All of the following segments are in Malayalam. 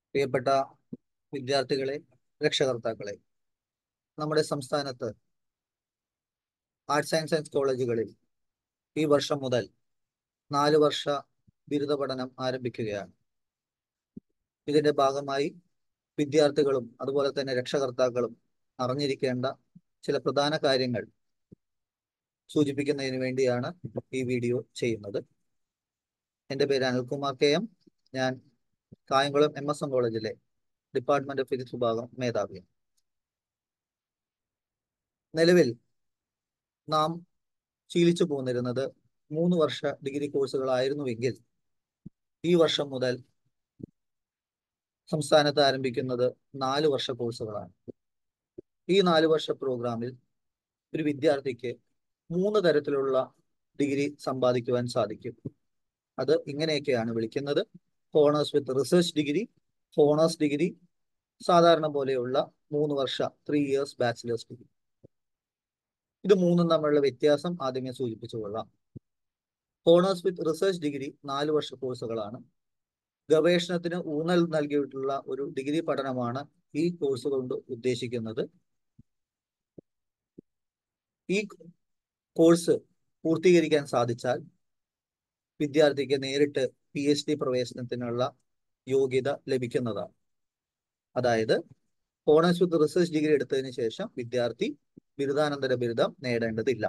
പ്രിയപ്പെട്ട വിദ്യാർത്ഥികളെ, രക്ഷകർത്താക്കളെ, നമ്മുടെ സംസ്ഥാനത്ത് ആർട്സ് ആൻഡ് സയൻസ് കോളേജുകളിൽ ഈ വർഷം മുതൽ 4 വർഷ ബിരുദ പഠനം ആരംഭിക്കുകയാണ്. ഇതിന്റെ ഭാഗമായി വിദ്യാർത്ഥികളും അതുപോലെ തന്നെ രക്ഷകർത്താക്കളും അറിഞ്ഞിരിക്കേണ്ട ചില പ്രധാന കാര്യങ്ങൾ സൂചിപ്പിക്കുന്നതിന് വേണ്ടിയാണ് ഈ വീഡിയോ ചെയ്യുന്നത്. എൻ്റെ പേര് അനിൽകുമാർ KM. ഞാൻ കായംകുളം MSM കോളേജിലെ ഡിപ്പാർട്ട്മെന്റ് ഓഫ് ഫിസിക്സ് വിഭാഗം മേധാവിയാണ്. നിലവിൽ നാം ശീലിച്ചു പോന്നിരുന്നത് 3 വർഷ ഡിഗ്രി കോഴ്സുകളായിരുന്നുവെങ്കിൽ ഈ വർഷം മുതൽ സംസ്ഥാനത്ത് ആരംഭിക്കുന്നത് 4 വർഷ കോഴ്സുകളാണ്. ഈ 4 വർഷ പ്രോഗ്രാമിൽ ഒരു വിദ്യാർത്ഥിക്ക് 3 തരത്തിലുള്ള ഡിഗ്രി സമ്പാദിക്കുവാൻ സാധിക്കും. അത് ഇങ്ങനെയൊക്കെയാണ് വിളിക്കുന്നത്: honours with research degree, honours degree, സാധാരണ പോലെയുള്ള 3 വർഷ 3 ഇയേഴ്സ് ബാച്ചിലേഴ്സ് ഡിഗ്രി. ഇത് മൂന്നും തമ്മിലുള്ള വ്യത്യാസം ആദ്യമേ സൂചിപ്പിച്ചു കൊള്ളാം. ഹോണേഴ്സ് വിത്ത് റിസർച്ച് ഡിഗ്രി 4 വർഷ കോഴ്സുകളാണ്. ഗവേഷണത്തിന് ഊന്നൽ നൽകിയിട്ടുള്ള ഒരു ഡിഗ്രി പഠനമാണ് ഈ കോഴ്സ് കൊണ്ട് ഉദ്ദേശിക്കുന്നത്. ഈ കോഴ്സ് പൂർത്തീകരിക്കാൻ സാധിച്ചാൽ വിദ്യാർത്ഥിക്ക് നേരിട്ട് PhD പ്രവേശനത്തിനുള്ള യോഗ്യത ലഭിക്കുന്നതാണ്. അതായത് ഹോണേഴ്സ് വിത്ത് റിസർച്ച് ഡിഗ്രി എടുത്തതിന് ശേഷം വിദ്യാർത്ഥി ബിരുദാനന്തര ബിരുദം നേടേണ്ടതില്ല.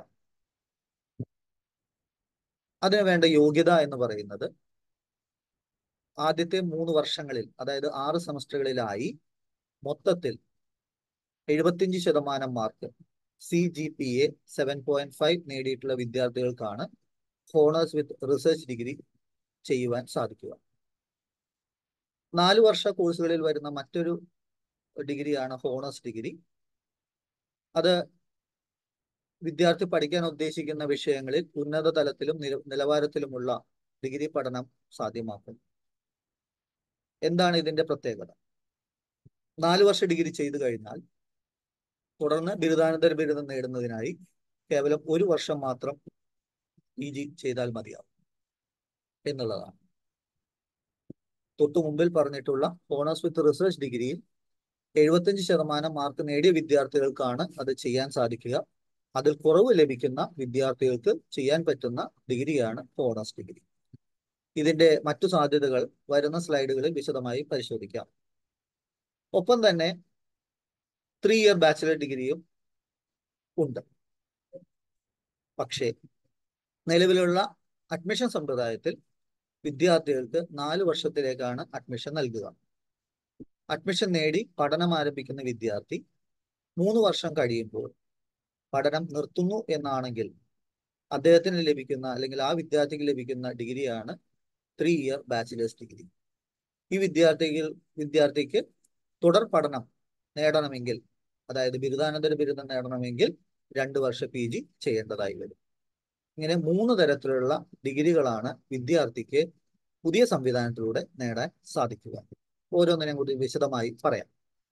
അതിനു വേണ്ട യോഗ്യത എന്ന് പറയുന്നത് ആദ്യത്തെ 3 വർഷങ്ങളിൽ, അതായത് 6 സെമസ്റ്ററുകളിലായി മൊത്തത്തിൽ 75% മാർക്ക്, CGPA 7.5 നേടിയിട്ടുള്ള വിദ്യാർത്ഥികൾക്കാണ് ഹോണേഴ്സ് വിത്ത് റിസർച്ച് ഡിഗ്രി ചെയ്യുവാൻ സാധിക്കുക. 4 വർഷ കോഴ്സുകളിൽ വരുന്ന മറ്റൊരു ഡിഗ്രിയാണ് ഹോണേഴ്സ് ഡിഗ്രി. അത് വിദ്യാർത്ഥി പഠിക്കാൻ ഉദ്ദേശിക്കുന്ന വിഷയങ്ങളിൽ ഉന്നത തലത്തിലും നിലവാരത്തിലുമുള്ള ഡിഗ്രി പഠനം സാധ്യമാക്കും. എന്താണ് ഇതിന്റെ പ്രത്യേകത? 4 വർഷ ഡിഗ്രി ചെയ്തു കഴിഞ്ഞാൽ തുടർന്ന് ബിരുദാനന്തര ബിരുദം നേടുന്നതിനായി കേവലം 1 വർഷം മാത്രം PG ചെയ്താൽ മതിയാവും എന്നുള്ളതാണ്. തൊട്ടു മുമ്പിൽ പറഞ്ഞിട്ടുള്ള ഹോണേഴ്സ് വിത്ത് റിസർച്ച് ഡിഗ്രിയിൽ 75% മാർക്ക് നേടിയ വിദ്യാർത്ഥികൾക്കാണ് അത് ചെയ്യാൻ സാധിക്കുക. അതിൽ കുറവ് ലഭിക്കുന്ന വിദ്യാർത്ഥികൾക്ക് ചെയ്യാൻ പറ്റുന്ന ഡിഗ്രിയാണ് ഹോണേഴ്സ് ഡിഗ്രി. ഇതിന്റെ മറ്റു സാധ്യതകൾ വരുന്ന സ്ലൈഡുകളിൽ വിശദമായി പരിശോധിക്കാം. ഒപ്പം തന്നെ 3 ഇയർ ബാച്ചിലർ ഡിഗ്രിയും ഉണ്ട്. പക്ഷേ നിലവിലുള്ള അഡ്മിഷൻ സമ്പ്രദായത്തിൽ വിദ്യാർത്ഥികൾക്ക് 4 വർഷത്തിലേക്കാണ് അഡ്മിഷൻ നൽകുക. അഡ്മിഷൻ നേടി പഠനം ആരംഭിക്കുന്ന വിദ്യാർത്ഥി 3 വർഷം കഴിയുമ്പോൾ പഠനം നിർത്തുന്നു എന്നാണെങ്കിൽ അദ്ദേഹത്തിന് ലഭിക്കുന്ന, അല്ലെങ്കിൽ ആ വിദ്യാർത്ഥിക്ക് ലഭിക്കുന്ന ഡിഗ്രിയാണ് 3 ഇയർ ബാച്ചിലേഴ്സ് ഡിഗ്രി. ഈ വിദ്യാർത്ഥിക്ക് തുടർ പഠനം നേടണമെങ്കിൽ, അതായത് ബിരുദാനന്തര ബിരുദം നേടണമെങ്കിൽ 2 വർഷ PG ചെയ്യേണ്ടതായി വരും. ഇങ്ങനെ 3 തരത്തിലുള്ള ഡിഗ്രികളാണ് വിദ്യാർത്ഥിക്ക് പുതിയ സംവിധാനത്തിലൂടെ നേടാൻ സാധിക്കുക. ഓരോന്നിനെയും കൂടി വിശദമായി പറയാം.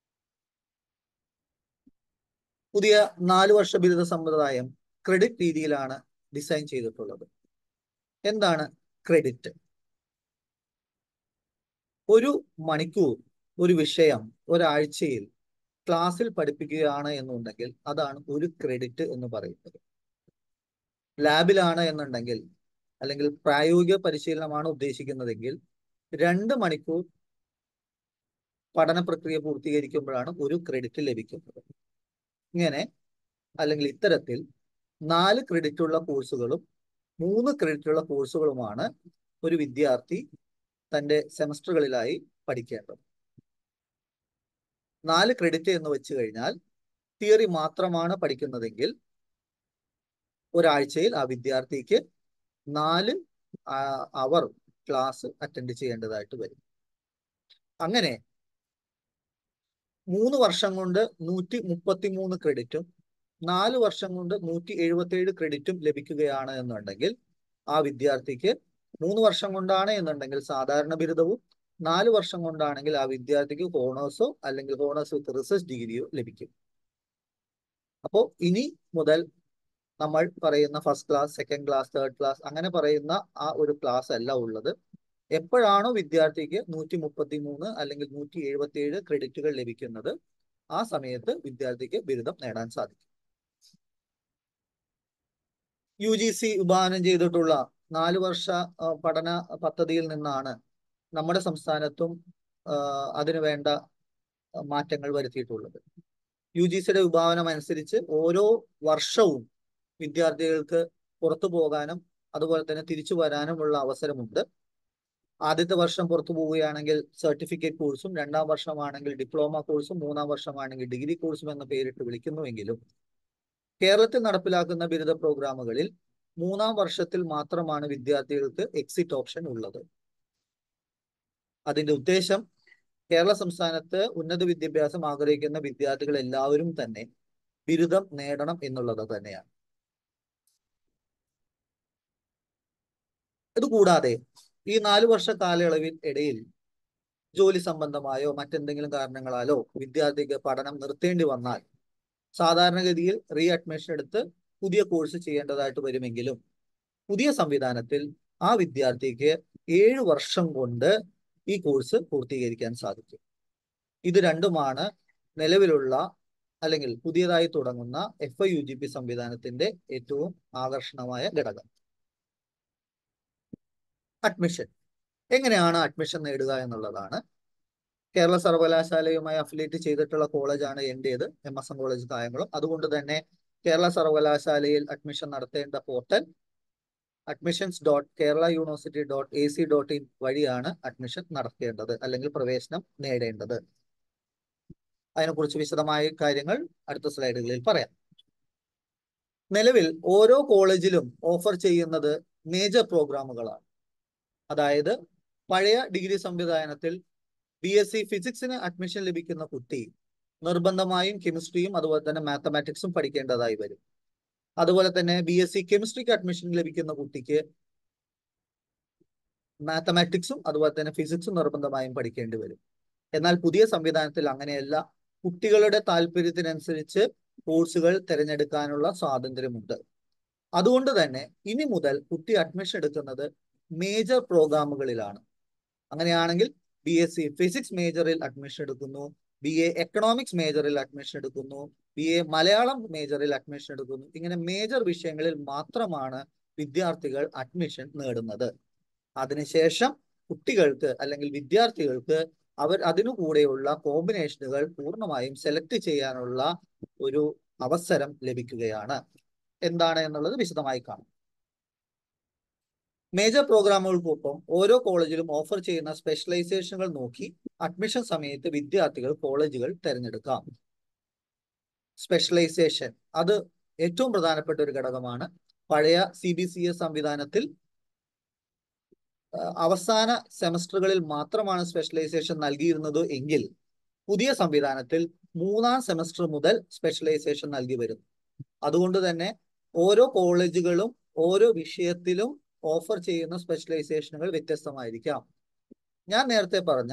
പുതിയ 4 വർഷ ബിരുദ സമ്പ്രദായം ക്രെഡിറ്റ് രീതിയിലാണ് ഡിസൈൻ ചെയ്തിട്ടുള്ളത്. എന്താണ് ക്രെഡിറ്റ്? ഒരു മണിക്കൂർ ഒരു വിഷയം ഒരാഴ്ചയിൽ ക്ലാസ്സിൽ പഠിപ്പിക്കുകയാണ് എന്നുണ്ടെങ്കിൽ അതാണ് ഒരു ക്രെഡിറ്റ് എന്ന് പറയുന്നത്. ലാബിലാണ് എന്നുണ്ടെങ്കിൽ, അല്ലെങ്കിൽ പ്രായോഗിക പരിശീലനമാണ് ഉദ്ദേശിക്കുന്നതെങ്കിൽ 2 മണിക്കൂർ പഠന പ്രക്രിയ പൂർത്തീകരിക്കുമ്പോഴാണ് ഒരു ക്രെഡിറ്റ് ലഭിക്കുന്നത്. ഇങ്ങനെ, അല്ലെങ്കിൽ ഇത്തരത്തിൽ 4 ക്രെഡിറ്റ് ഉള്ള കോഴ്സുകളും 3 ക്രെഡിറ്റ് ഉള്ള കോഴ്സുകളുമാണ് ഒരു വിദ്യാർത്ഥി തൻ്റെ സെമസ്റ്ററുകളിലായി പഠിക്കേണ്ടത്. 4 ക്രെഡിറ്റ് എന്ന് വെച്ച് കഴിഞ്ഞാൽ തിയറി മാത്രമാണ് പഠിക്കുന്നതെങ്കിൽ ഒരാഴ്ചയിൽ ആ വിദ്യാർത്ഥിക്ക് 4 അവർ ക്ലാസ് അറ്റൻഡ് ചെയ്യേണ്ടതായിട്ട് വരും. അങ്ങനെ 3 വർഷം കൊണ്ട് 133 ക്രെഡിറ്റും 4 വർഷം കൊണ്ട് 177 ക്രെഡിറ്റും ലഭിക്കുകയാണ് എന്നുണ്ടെങ്കിൽ ആ വിദ്യാർത്ഥിക്ക് 3 വർഷം കൊണ്ടാണ് എന്നുണ്ടെങ്കിൽ സാധാരണ ബിരുദവും, 4 വർഷം കൊണ്ടാണെങ്കിൽ ആ വിദ്യാർത്ഥിക്ക് ഹോണേഴ്സോ അല്ലെങ്കിൽ ഹോണേഴ്സ് വിത്ത് റിസർച്ച് ഡിഗ്രിയോ ലഭിക്കും. അപ്പോൾ ഇനി മുതൽ നമ്മൾ പറയുന്ന first class, second class, third class അങ്ങനെ പറയുന്ന ആ ഒരു ക്ലാസ് അല്ല ഉള്ളത്. എപ്പോഴാണോ വിദ്യാർത്ഥിക്ക് 133 അല്ലെങ്കിൽ 177 ക്രെഡിറ്റുകൾ ലഭിക്കുന്നത്, ആ സമയത്ത് വിദ്യാർത്ഥിക്ക് ബിരുദം നേടാൻ സാധിക്കും. UGC വിഭാവനം ചെയ്തിട്ടുള്ള 4 വർഷ പഠന പദ്ധതിയിൽ നിന്നാണ് നമ്മുടെ സംസ്ഥാനത്തും അതിനു വേണ്ട മാറ്റങ്ങൾ വരുത്തിയിട്ടുള്ളത്. UGCയുടെ വിഭാവനം അനുസരിച്ച് ഓരോ വർഷവും വിദ്യാർത്ഥികൾക്ക് പുറത്തു പോകാനും അതുപോലെ തന്നെ തിരിച്ചു വരാനുമുള്ള അവസരമുണ്ട്. ആദ്യത്തെ വർഷം പുറത്തു പോവുകയാണെങ്കിൽ സർട്ടിഫിക്കറ്റ് കോഴ്സും, രണ്ടാം വർഷമാണെങ്കിൽ ഡിപ്ലോമ കോഴ്സും, മൂന്നാം വർഷമാണെങ്കിൽ ഡിഗ്രി കോഴ്സും എന്ന പേരിട്ട് വിളിക്കുന്നുവെങ്കിലും കേരളത്തിൽ നടപ്പിലാക്കുന്ന ബിരുദ പ്രോഗ്രാമുകളിൽ 3-ാം വർഷത്തിൽ മാത്രമാണ് വിദ്യാർത്ഥികൾക്ക് എക്സിറ്റ് ഓപ്ഷൻ ഉള്ളത്. അതിന്റെ ഉദ്ദേശം കേരള സംസ്ഥാനത്ത് ഉന്നത വിദ്യാഭ്യാസം ആഗ്രഹിക്കുന്ന വിദ്യാർത്ഥികൾ എല്ലാവരും തന്നെ ബിരുദം നേടണം എന്നുള്ളത് തന്നെയാണ്. ഇതുകൂടാതെ ഈ 4 വർഷ കാലയളവിൽ ഇടയിൽ ജോലി സംബന്ധമായോ മറ്റെന്തെങ്കിലും കാരണങ്ങളാലോ വിദ്യാർത്ഥിക്ക് പഠനം നിർത്തേണ്ടി വന്നാൽ സാധാരണഗതിയിൽ റീ അഡ്മിഷൻ എടുത്ത് പുതിയ കോഴ്സ് ചെയ്യേണ്ടതായിട്ട് വരുമെങ്കിലും പുതിയ സംവിധാനത്തിൽ ആ വിദ്യാർത്ഥിക്ക് 7 വർഷം കൊണ്ട് ഈ കോഴ്സ് പൂർത്തീകരിക്കാൻ സാധിക്കും. ഇത് രണ്ടുമാണ് നിലവിലുള്ള അല്ലെങ്കിൽ പുതിയതായി തുടങ്ങുന്ന FIUGP സംവിധാനത്തിന്റെ ഏറ്റവും ആകർഷണമായ ഘടകം. അഡ്മിഷൻ എങ്ങനെയാണ് അഡ്മിഷൻ നേടുക എന്നുള്ളതാണ്. കേരള സർവകലാശാലയുമായി അഫിലിയേറ്റ് ചെയ്തിട്ടുള്ള കോളേജാണ് എന്റേത്, MSN കോളേജ് കായംകുളം. അതുകൊണ്ട് തന്നെ കേരള സർവകലാശാലയിൽ അഡ്മിഷൻ നടത്തേണ്ട പോർട്ടൽ admissions.keralauniversity.ac.in വഴിയാണ് അഡ്മിഷൻ നടത്തേണ്ടത് അല്ലെങ്കിൽ പ്രവേശനം നേടേണ്ടത്. അതിനെക്കുറിച്ച് വിശദമായ കാര്യങ്ങൾ അടുത്ത സ്ലൈഡുകളിൽ പറയാം. നിലവിൽ ഓരോ കോളേജിലും ഓഫർ ചെയ്യുന്നത് മേജർ പ്രോഗ്രാമുകളാണ്. അതായത് പഴയ ഡിഗ്രി സംവിധാനത്തിൽ BSc ഫിസിക്സിന് അഡ്മിഷൻ ലഭിക്കുന്ന കുട്ടി നിർബന്ധമായും കെമിസ്ട്രിയും അതുപോലെ തന്നെ മാത്തമാറ്റിക്സും പഠിക്കേണ്ടതായി വരും. അതുപോലെ തന്നെ BSc കെമിസ്ട്രിക്ക് അഡ്മിഷൻ ലഭിക്കുന്ന കുട്ടിക്ക് മാത്തമാറ്റിക്സും അതുപോലെ തന്നെ ഫിസിക്സും നിർബന്ധമായും പഠിക്കേണ്ടി വരും. എന്നാൽ പുതിയ സംവിധാനത്തിൽ അങ്ങനെയല്ല. കുട്ടികളുടെ താല്പര്യത്തിനനുസരിച്ച് കോഴ്സുകൾ തിരഞ്ഞെടുക്കാനുള്ള സ്വാതന്ത്ര്യമുണ്ട്. അതുകൊണ്ട് തന്നെ ഇനി മുതൽ കുട്ടി അഡ്മിഷൻ എടുക്കുന്നത് മേജർ പ്രോഗ്രാമുകളിലാണ്. അങ്ങനെയാണെങ്കിൽ BSc ഫിസിക്സ് മേജറിൽ അഡ്മിഷൻ എടുക്കുന്നു, BA എക്കണോമിക്സ് മേജറിൽ അഡ്മിഷൻ എടുക്കുന്നു, BA മലയാളം മേജറിൽ അഡ്മിഷൻ എടുക്കുന്നു. ഇങ്ങനെ മേജർ വിഷയങ്ങളിൽ മാത്രമാണ് വിദ്യാർത്ഥികൾ അഡ്മിഷൻ നേടുന്നത്. അതിനുശേഷം കുട്ടികൾക്ക് അല്ലെങ്കിൽ വിദ്യാർത്ഥികൾക്ക് അതിനു കൂടെയുള്ള കോമ്പിനേഷനുകൾ പൂർണ്ണമായും സെലക്ട് ചെയ്യാനുള്ള ഒരു അവസരം ലഭിക്കുകയാണ്. എന്താണ് എന്നുള്ളത് വിശദമായി കാണാം. മേജർ പ്രോഗ്രാമുകൾക്കൊപ്പം ഓരോ കോളേജിലും ഓഫർ ചെയ്യുന്ന സ്പെഷ്യലൈസേഷനുകൾ നോക്കി അഡ്മിഷൻ സമയത്ത് വിദ്യാർത്ഥികൾ കോളേജുകൾ തിരഞ്ഞെടുക്കാം. സ്പെഷ്യലൈസേഷൻ അത് ഏറ്റവും പ്രധാനപ്പെട്ട ഒരു ഘടകമാണ്. പഴയ CBCS സംവിധാനത്തിൽ അവസാന സെമസ്റ്ററുകളിൽ മാത്രമാണ് സ്പെഷ്യലൈസേഷൻ നൽകിയിരുന്നത് എങ്കിൽ പുതിയ സംവിധാനത്തിൽ 3-ാം സെമസ്റ്റർ മുതൽ സ്പെഷ്യലൈസേഷൻ നൽകി വരുന്നു. അതുകൊണ്ട് തന്നെ ഓരോ കോളേജുകളും ഓരോ വിഷയത്തിലും ഓഫർ ചെയ്യുന്ന സ്പെഷ്യലൈസേഷനുകൾ വ്യത്യസ്തമായിരിക്കാം. ഞാൻ നേരത്തെ പറഞ്ഞ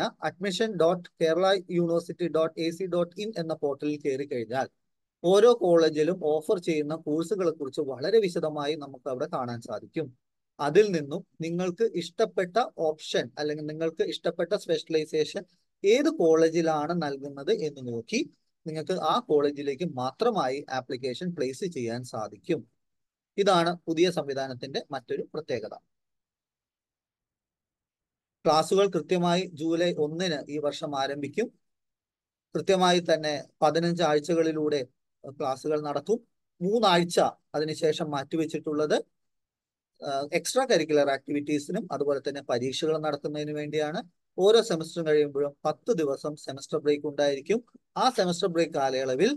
admission.keralauniversity.ac.in എന്ന പോർട്ടലിൽ കയറി കഴിഞ്ഞാൽ ഓരോ കോളേജിലും ഓഫർ ചെയ്യുന്ന കോഴ്സുകളെ കുറിച്ച് വളരെ വിശദമായി നമുക്ക് അവിടെ കാണാൻ സാധിക്കും. അതിൽ നിന്നും നിങ്ങൾക്ക് ഇഷ്ടപ്പെട്ട ഓപ്ഷൻ അല്ലെങ്കിൽ നിങ്ങൾക്ക് ഇഷ്ടപ്പെട്ട സ്പെഷ്യലൈസേഷൻ ഏത് കോളേജിലാണ് നൽകുന്നത് എന്ന് നോക്കി നിങ്ങൾക്ക് ആ കോളേജിലേക്ക് മാത്രമായി ആപ്ലിക്കേഷൻ പ്ലേസ് ചെയ്യാൻ സാധിക്കും. ഇതാണ് പുതിയ സംവിധാനത്തിന്റെ മറ്റൊരു പ്രത്യേകത. ക്ലാസുകൾ കൃത്യമായി ജൂലൈ 1-ന് ഈ വർഷം ആരംഭിക്കും. കൃത്യമായി തന്നെ 15 ആഴ്ചകളിലൂടെ ക്ലാസുകൾ നടക്കും. 3 ആഴ്ച അതിനുശേഷം മാറ്റിവെച്ചിട്ടുള്ളത് എക്സ്ട്രാ കരിക്കുലർ ആക്ടിവിറ്റീസിനും അതുപോലെ തന്നെ പരീക്ഷകൾ നടത്തുന്നതിന് വേണ്ടിയാണ്. ഓരോ സെമസ്റ്റർ കഴിയുമ്പോഴും 10 ദിവസം സെമസ്റ്റർ ബ്രേക്ക് ഉണ്ടായിരിക്കും. ആ സെമസ്റ്റർ ബ്രേക്ക് കാലയളവിൽ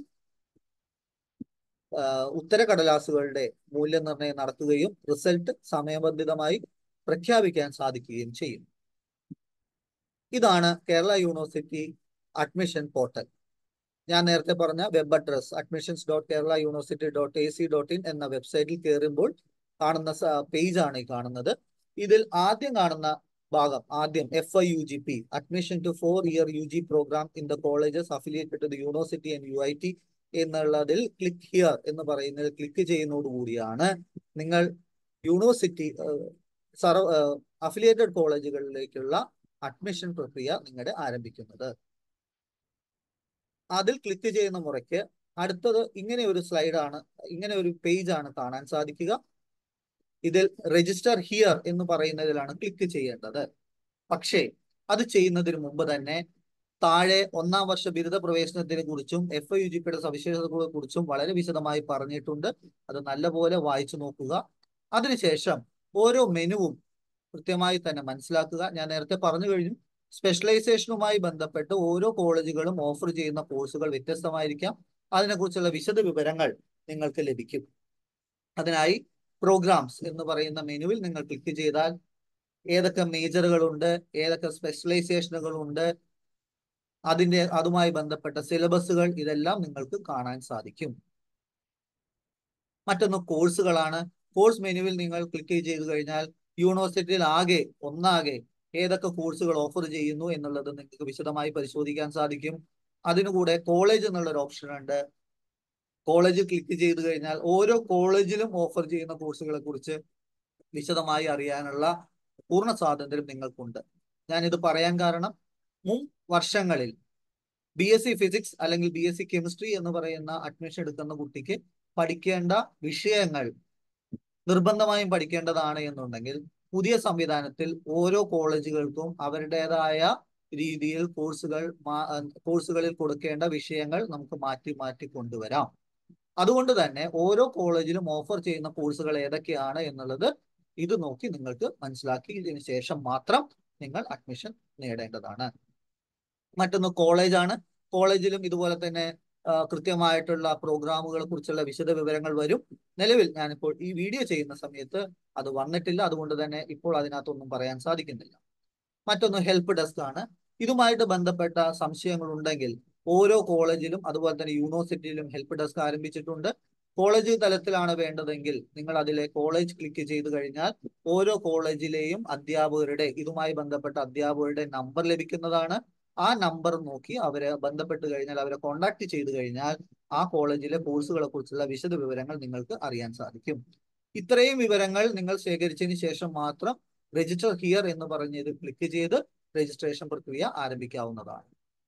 ഉത്തരക്കടലാസുകളുടെ മൂല്യനിർണ്ണയം നടത്തുകയും റിസൾട്ട് സമയബന്ധിതമായി പ്രഖ്യാപിക്കാൻ സാധിക്കുകയും ചെയ്യും. ഇതാണ് കേരള യൂണിവേഴ്സിറ്റി അഡ്മിഷൻ പോർട്ടൽ. ഞാൻ നേരത്തെ പറഞ്ഞ വെബ് അഡ്രസ് admissions.keralauniversity.ac.in എന്ന വെബ്സൈറ്റിൽ കയറുമ്പോൾ കാണുന്ന പേജാണ് ഈ കാണുന്നത്. ഇതിൽ ആദ്യം കാണുന്ന ഭാഗം FIUGP admission to 4-year UG program in the colleges affiliated to the university and UIT എന്നുള്ളതിൽ ക്ലിക്ക് ഹിയർ എന്ന് പറയുന്നത് ക്ലിക്ക് ചെയ്യുന്നതോടുകൂടിയാണ് നിങ്ങൾ യൂണിവേഴ്സിറ്റി അഫിലിയേറ്റഡ് കോളേജുകളിലേക്കുള്ള അഡ്മിഷൻ പ്രക്രിയ നിങ്ങളുടെ ആരംഭിക്കുന്നത്. അതിൽ ക്ലിക്ക് ചെയ്യുന്ന മുറയ്ക്ക് അടുത്തത് ഇങ്ങനെ ഒരു സ്ലൈഡാണ്, ഇങ്ങനെ ഒരു പേജ് ആണ് കാണാൻ സാധിക്കുക. ഇതിൽ രജിസ്റ്റർ ഹിയർ എന്ന് പറയുന്നതിലാണ് ക്ലിക്ക് ചെയ്യേണ്ടത്. പക്ഷേ അത് ചെയ്യുന്നതിന് മുമ്പ് തന്നെ താഴെ 1-ാം വർഷ ബിരുദ പ്രവേശനത്തിനെ കുറിച്ചും FIUGPയുടെ സവിശേഷതകളെ കുറിച്ചും വളരെ വിശദമായി പറഞ്ഞിട്ടുണ്ട്. അത് നല്ലപോലെ വായിച്ചു നോക്കുക. അതിനുശേഷം ഓരോ മെനുവും കൃത്യമായി തന്നെ മനസ്സിലാക്കുക. ഞാൻ നേരത്തെ പറഞ്ഞു കഴിഞ്ഞു, സ്പെഷ്യലൈസേഷനുമായി ബന്ധപ്പെട്ട് ഓരോ കോളേജുകളും ഓഫർ ചെയ്യുന്ന കോഴ്സുകൾ വ്യത്യസ്തമായിരിക്കാം. അതിനെക്കുറിച്ചുള്ള വിശദ വിവരങ്ങൾ നിങ്ങൾക്ക് ലഭിക്കും. അതിനായി പ്രോഗ്രാംസ് എന്ന് പറയുന്ന മെനുവിൽ നിങ്ങൾ ക്ലിക്ക് ചെയ്താൽ ഏതൊക്കെ മേജറുകളുണ്ട്, ഏതൊക്കെ സ്പെഷ്യലൈസേഷനുകളുണ്ട്, അതുമായി ബന്ധപ്പെട്ട സിലബസുകൾ, ഇതെല്ലാം നിങ്ങൾക്ക് കാണാൻ സാധിക്കും. മറ്റൊന്ന് കോഴ്സുകളാണ്. കോഴ്സ് മെനുവിൽ നിങ്ങൾ ക്ലിക്ക് ചെയ്ത് കഴിഞ്ഞാൽ യൂണിവേഴ്സിറ്റിയിൽ ഒന്നാകെ ഏതൊക്കെ കോഴ്സുകൾ ഓഫർ ചെയ്യുന്നു എന്നുള്ളത് നിങ്ങൾക്ക് വിശദമായി പരിശോധിക്കാൻ സാധിക്കും. അതിനുകൂടെ കോളേജ് എന്നുള്ളൊരു ഓപ്ഷൻ ഉണ്ട്. കോളേജിൽ ക്ലിക്ക് ചെയ്ത് കഴിഞ്ഞാൽ ഓരോ കോളേജിലും ഓഫർ ചെയ്യുന്ന കോഴ്സുകളെ കുറിച്ച് വിശദമായി അറിയാനുള്ള പൂർണ്ണ സ്വാതന്ത്ര്യം നിങ്ങൾക്കുണ്ട്. ഞാനിത് പറയാൻ കാരണം, മുൻ വർഷങ്ങളിൽ BSc ഫിസിക്സ് അല്ലെങ്കിൽ BSc കെമിസ്ട്രി എന്ന് പറയുന്ന അഡ്മിഷൻ എടുക്കുന്ന കുട്ടിക്ക് പഠിക്കേണ്ട വിഷയങ്ങൾ നിർബന്ധമായും പഠിക്കേണ്ടതാണ് എന്നുണ്ടെങ്കിൽ പുതിയ സംവിധാനത്തിൽ ഓരോ കോളേജുകൾക്കും അവരുടേതായ രീതിയിൽ കോഴ്സുകളിൽ കൊടുക്കേണ്ട വിഷയങ്ങൾ നമുക്ക് മാറ്റി കൊണ്ടുവരാം. അതുകൊണ്ട് തന്നെ ഓരോ കോളേജിലും ഓഫർ ചെയ്യുന്ന കോഴ്സുകൾ ഏതൊക്കെയാണ് എന്നുള്ളത് ഇത് നോക്കി നിങ്ങൾക്ക് മനസ്സിലാക്കിയതിനു ശേഷം മാത്രം നിങ്ങൾ അഡ്മിഷൻ നേടേണ്ടതാണ്. മറ്റൊന്ന് കോളേജാണ്. കോളേജിലും ഇതുപോലെ തന്നെ കൃത്യമായിട്ടുള്ള പ്രോഗ്രാമുകളെ കുറിച്ചുള്ള വിശദ വിവരങ്ങൾ വരും. നിലവിൽ ഞാനിപ്പോൾ ഈ വീഡിയോ ചെയ്യുന്ന സമയത്ത് അത് വന്നിട്ടില്ല, അതുകൊണ്ട് തന്നെ ഇപ്പോൾ അതിനകത്തൊന്നും പറയാൻ സാധിക്കുന്നില്ല. മറ്റൊന്ന് ഹെൽപ്പ് ഡെസ്ക് ആണ്. ഇതുമായിട്ട് ബന്ധപ്പെട്ട സംശയങ്ങൾ ഉണ്ടെങ്കിൽ ഓരോ കോളേജിലും അതുപോലെ തന്നെ യൂണിവേഴ്സിറ്റിയിലും ഹെൽപ്പ് ഡെസ്ക് ആരംഭിച്ചിട്ടുണ്ട്. കോളേജ് തലത്തിലാണ് വേണ്ടതെങ്കിൽ നിങ്ങൾ അതിലെ കോളേജ് ക്ലിക്ക് ചെയ്ത് കഴിഞ്ഞാൽ ഓരോ കോളേജിലെയും ഇതുമായി ബന്ധപ്പെട്ട അധ്യാപകരുടെ നമ്പർ ലഭിക്കുന്നതാണ്. ആ നമ്പർ നോക്കി അവരെ ബന്ധപ്പെട്ട് കഴിഞ്ഞാൽ, അവരെ കോൺടാക്ട് ചെയ്ത് കഴിഞ്ഞാൽ ആ കോളേജിലെ കോഴ്സുകളെ കുറിച്ചുള്ള വിശദ വിവരങ്ങൾ നിങ്ങൾക്ക് അറിയാൻ സാധിക്കും. ഇത്രയും വിവരങ്ങൾ നിങ്ങൾ ശേഖരിച്ചതിന് ശേഷം മാത്രം രജിസ്റ്റർ ഹിയർ എന്ന് പറഞ്ഞത് ക്ലിക്ക് ചെയ്ത് രജിസ്ട്രേഷൻ പ്രക്രിയ ആരംഭിക്കാവുന്നതാണ്.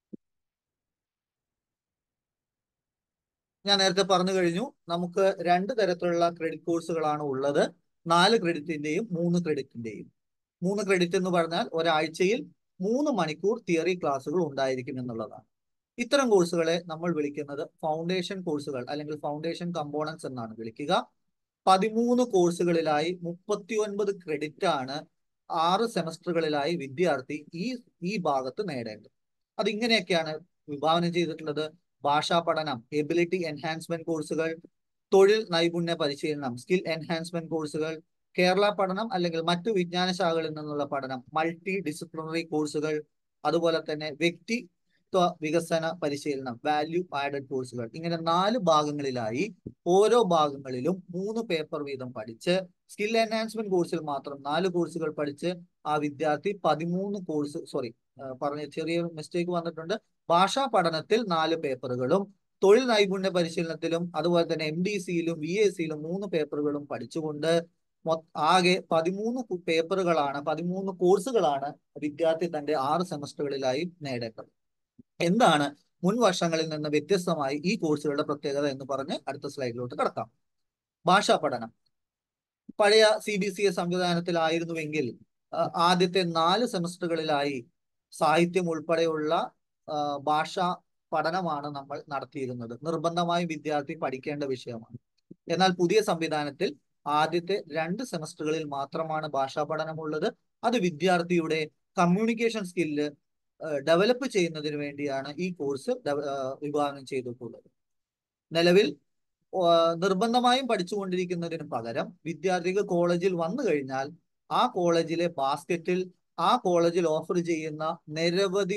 ഞാൻ നേരത്തെ പറഞ്ഞു കഴിഞ്ഞു, നമുക്ക് 2 തരത്തിലുള്ള ക്രെഡിറ്റ് കോഴ്സുകളാണ് ഉള്ളത്. 4 ക്രെഡിറ്റിന്റെയും 3 ക്രെഡിറ്റിന്റെയും. 3 ക്രെഡിറ്റ് എന്ന് പറഞ്ഞാൽ ഒരാഴ്ചയിൽ 3 മണിക്കൂർ തിയറി ക്ലാസ്സുകൾ ഉണ്ടായിരിക്കും എന്നുള്ളതാണ്. ഇത്തരം കോഴ്സുകളെ നമ്മൾ വിളിക്കുന്നത് ഫൗണ്ടേഷൻ കോഴ്സുകൾ അല്ലെങ്കിൽ ഫൗണ്ടേഷൻ കമ്പോണൻസ് എന്നാണ് വിളിക്കുക. 13 കോഴ്സുകളിലായി 39 ക്രെഡിറ്റ് ആണ് 6 സെമസ്റ്ററുകളിലായി വിദ്യാർത്ഥി ഈ ഭാഗത്ത് നേടേണ്ടത്. അതിങ്ങനെയൊക്കെയാണ് വിഭാവനം ചെയ്തിട്ടുള്ളത്. ഭാഷാ പഠനം, എബിലിറ്റി എൻഹാൻസ്മെന്റ് കോഴ്സുകൾ, തൊഴിൽ നൈപുണ്യ പരിശീലനം, സ്കിൽ എൻഹാൻസ്മെന്റ് കോഴ്സുകൾ, കേരള പഠനം അല്ലെങ്കിൽ മറ്റു വിജ്ഞാന ശാഖകളിൽ നിന്നുള്ള പഠനം, മൾട്ടി ഡിസിപ്ലിനറി കോഴ്സുകൾ, അതുപോലെ തന്നെ വ്യക്തിത്വ വികസന പരിശീലനം, വാല്യൂ ആഡഡ് കോഴ്സുകൾ. ഇങ്ങനെ 4 ഭാഗങ്ങളിലായി ഓരോ ഭാഗങ്ങളിലും 3 പേപ്പർ വീതം പഠിച്ച്, സ്കിൽ എൻഹാൻസ്മെന്റ് കോഴ്സിൽ മാത്രം 4 കോഴ്സുകൾ പഠിച്ച് ആ വിദ്യാർത്ഥി 13 കോഴ്സ് പറഞ്ഞ ചെറിയ മിസ്റ്റേക്ക് വന്നിട്ടുണ്ട്. ഭാഷാ പഠനത്തിൽ 4 പേപ്പറുകളും തൊഴിൽ നൈപുണ്യ പരിശീലനത്തിലും അതുപോലെ തന്നെ MDCയിലും VACയിലും 3 പേപ്പറുകളും പഠിച്ചുകൊണ്ട് ആകെ 13 പേപ്പറുകളാണ്, 13 കോഴ്സുകളാണ് വിദ്യാർത്ഥി തന്റെ 6 സെമസ്റ്ററുകളിലായി നേടേണ്ടത്. എന്താണ് മുൻ വർഷങ്ങളിൽ നിന്ന് വ്യത്യസ്തമായി ഈ കോഴ്സുകളുടെ പ്രത്യേകത എന്ന് പറഞ്ഞ് അടുത്ത സ്ലൈഡിലോട്ട് കടക്കാം. ഭാഷാ പഠനം പഴയ CBCS സംവിധാനത്തിലായിരുന്നുവെങ്കിൽ ആദ്യത്തെ 4 സെമസ്റ്ററുകളിലായി സാഹിത്യം ഉൾപ്പെടെയുള്ള ഭാഷാ പഠനമാണ് നമ്മൾ നടത്തിയിരുന്നത്. നിർബന്ധമായും വിദ്യാർത്ഥി പഠിക്കേണ്ട വിഷയമാണ്. എന്നാൽ പുതിയ സംവിധാനത്തിൽ ആദ്യത്തെ 2 സെമസ്റ്ററുകളിൽ മാത്രമാണ് ഭാഷാ പഠനമുള്ളത്. അത് വിദ്യാർത്ഥിയുടെ കമ്മ്യൂണിക്കേഷൻ സ്കില്ല് ഡെവലപ്പ് ചെയ്യുന്നതിന് വേണ്ടിയാണ് ഈ കോഴ്സ് വിഭാവനം ചെയ്തിട്ടുള്ളത്. നിലവിൽ നിർബന്ധമായും പഠിച്ചുകൊണ്ടിരിക്കുന്നതിന് പകരം വിദ്യാർത്ഥികൾ കോളേജിൽ വന്നു കഴിഞ്ഞാൽ ആ കോളേജിലെ ബാസ്കറ്റിൽ ആ കോളേജിൽ ഓഫർ ചെയ്യുന്ന നിരവധി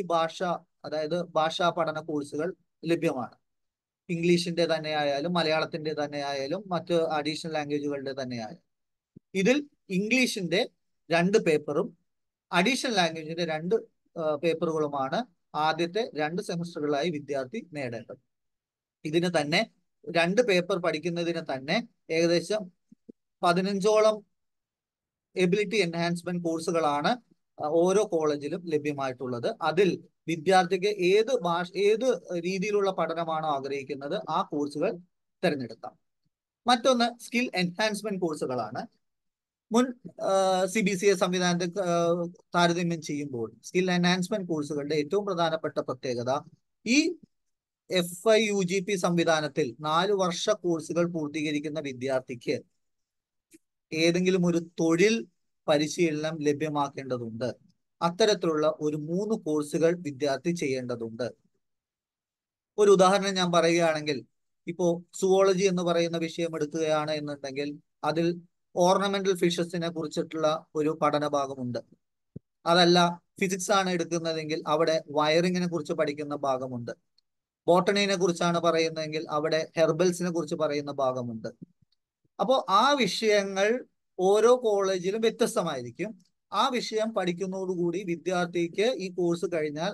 ഭാഷാ പഠന കോഴ്സുകൾ ലഭ്യമാണ്. ഇംഗ്ലീഷിന്റെ തന്നെ ആയാലും മലയാളത്തിന്റെ തന്നെ ആയാലും മറ്റ് അഡീഷണൽ ലാംഗ്വേജുകളുടെ തന്നെ ആയാലും. ഇതിൽ ഇംഗ്ലീഷിന്റെ 2 പേപ്പറും അഡീഷണൽ ലാംഗ്വേജിന്റെ 2 പേപ്പറുകളുമാണ് ആദ്യത്തെ 2 സെമസ്റ്ററുകളായി വിദ്യാർത്ഥി നേടേണ്ടത്. ഇതിന് തന്നെ 2 പേപ്പർ പഠിക്കുന്നതിന് തന്നെ ഏകദേശം 15ഓളം എബിലിറ്റി എൻഹാൻസ്മെന്റ് കോഴ്സുകളാണ് ഓരോ കോളേജിലും ലഭ്യമായിട്ടുള്ളത്. അതിൽ വിദ്യാർത്ഥിക്ക് ഏത് രീതിയിലുള്ള പഠനമാണോ ആഗ്രഹിക്കുന്നത് ആ കോഴ്സുകൾ തിരഞ്ഞെടുക്കാം. മറ്റൊന്ന് സ്കിൽ എൻഹാൻസ്മെന്റ് കോഴ്സുകളാണ്. മുൻ CBCS സംവിധാനത്തിൽ താരതമ്യം ചെയ്യുമ്പോൾ സ്കിൽ എൻഹാൻസ്മെന്റ് കോഴ്സുകളുടെ ഏറ്റവും പ്രധാനപ്പെട്ട പ്രത്യേകത ഈ FIUGP സംവിധാനത്തിൽ 4 വർഷ കോഴ്സുകൾ പൂർത്തീകരിക്കുന്ന വിദ്യാർത്ഥിക്ക് ഏതെങ്കിലും ഒരു തൊഴിൽ പരിശീലനം ലഭ്യമാക്കേണ്ടതുണ്ട്. അത്തരത്തിലുള്ള ഒരു 3 കോഴ്സുകൾ വിദ്യാർത്ഥി ചെയ്യേണ്ടതുണ്ട്. ഒരു ഉദാഹരണം ഞാൻ പറയുകയാണെങ്കിൽ, ഇപ്പോ സുവോളജി എന്ന് പറയുന്ന വിഷയം എടുക്കുകയാണ് എന്നുണ്ടെങ്കിൽ അതിൽ ഓർണമെന്റൽ ഫിഷസിനെ കുറിച്ചിട്ടുള്ള ഒരു പഠന ഭാഗമുണ്ട്. അതല്ല ഫിസിക്സ് ആണ് എടുക്കുന്നതെങ്കിൽ അവിടെ വയറിങ്ങിനെ കുറിച്ച് പഠിക്കുന്ന ഭാഗമുണ്ട്. ബോട്ടണിനെ കുറിച്ചാണ് പറയുന്നതെങ്കിൽ അവിടെ ഹെർബൽസിനെ കുറിച്ച് പറയുന്ന ഭാഗമുണ്ട്. അപ്പോൾ ആ വിഷയങ്ങൾ ഓരോ കോളേജിലും വ്യത്യസ്തമായിരിക്കും. ആ വിഷയം പഠിക്കുന്നതോടുകൂടി വിദ്യാർത്ഥിക്ക് ഈ കോഴ്സ് കഴിഞ്ഞാൽ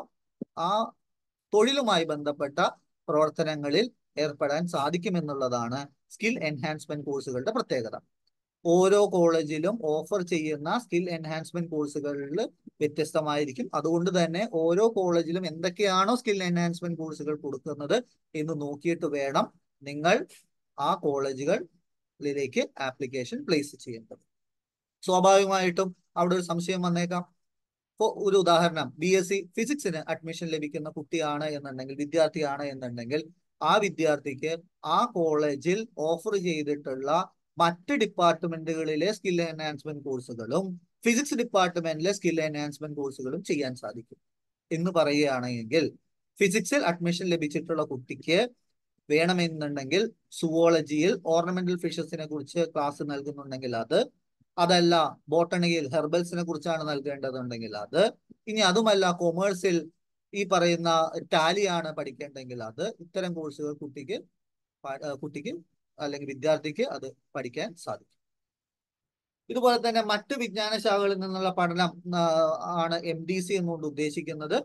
ആ തൊഴിലുമായി ബന്ധപ്പെട്ട പ്രവർത്തനങ്ങളിൽ ഏർപ്പെടാൻ സാധിക്കുമെന്നുള്ളതാണ് സ്കിൽ എൻഹാൻസ്മെന്റ് കോഴ്സുകളുടെ പ്രത്യേകത. ഓരോ കോളേജിലും ഓഫർ ചെയ്യുന്ന സ്കിൽ എൻഹാൻസ്മെന്റ് കോഴ്സുകളിൽ വ്യത്യസ്തമായിരിക്കും. അതുകൊണ്ട് തന്നെ ഓരോ കോളേജിലും എന്തൊക്കെയാണോ സ്കിൽ എൻഹാൻസ്മെന്റ് കോഴ്സുകൾ കൊടുക്കുന്നത് എന്ന് നോക്കിയിട്ട് വേണം നിങ്ങൾ ആ കോളേജുകളിലേക്ക് ആപ്ലിക്കേഷൻ പ്ലേസ് ചെയ്യേണ്ടത്. സ്വാഭാവികമായിട്ടും അവിടെ ഒരു സംശയം വന്നേക്കാം. ഇപ്പോൾ ഒരു ഉദാഹരണം, BSc ഫിസിക്സിന് അഡ്മിഷൻ ലഭിക്കുന്ന കുട്ടിയാണ് എന്നുണ്ടെങ്കിൽ, വിദ്യാർത്ഥിയാണ് എന്നുണ്ടെങ്കിൽ, ആ വിദ്യാർത്ഥിക്ക് ആ കോളേജിൽ ഓഫർ ചെയ്തിട്ടുള്ള മറ്റ് ഡിപ്പാർട്ട്മെന്റുകളിലെ സ്കിൽ എൻഹാൻസ്മെന്റ് കോഴ്സുകളും ഫിസിക്സ് ഡിപ്പാർട്ട്മെന്റിലെ സ്കിൽ എൻഹാൻസ്മെന്റ് കോഴ്സുകളും ചെയ്യാൻ സാധിക്കും. എന്ന് പറയുകയാണെങ്കിൽ ഫിസിക്സിൽ അഡ്മിഷൻ ലഭിച്ചിട്ടുള്ള കുട്ടിക്ക് വേണമെന്നുണ്ടെങ്കിൽ സുവോളജിയിൽ ഓർണമെന്റൽ ഫിഷസിനെ കുറിച്ച് ക്ലാസ് നൽകുന്നുണ്ടെങ്കിൽ അതല്ല ബോട്ടണിയിൽ ഹെർബൽസിനെ കുറിച്ചാണ് നൽകേണ്ടതുണ്ടെങ്കിൽ ഇനി അതുമല്ല കൊമേഴ്സിൽ ഈ പറയുന്ന ടാലിയാണ് പഠിക്കേണ്ടെങ്കിൽ ഇത്തരം കോഴ്സുകൾ കുട്ടിക്ക് അല്ലെങ്കിൽ വിദ്യാർത്ഥിക്ക് അത് പഠിക്കാൻ സാധിക്കും. ഇതുപോലെ തന്നെ മറ്റു വിജ്ഞാന ശാഖകളിൽ നിന്നുള്ള പഠനം ആണ് MDC എന്നുകൊണ്ട് ഉദ്ദേശിക്കുന്നത്.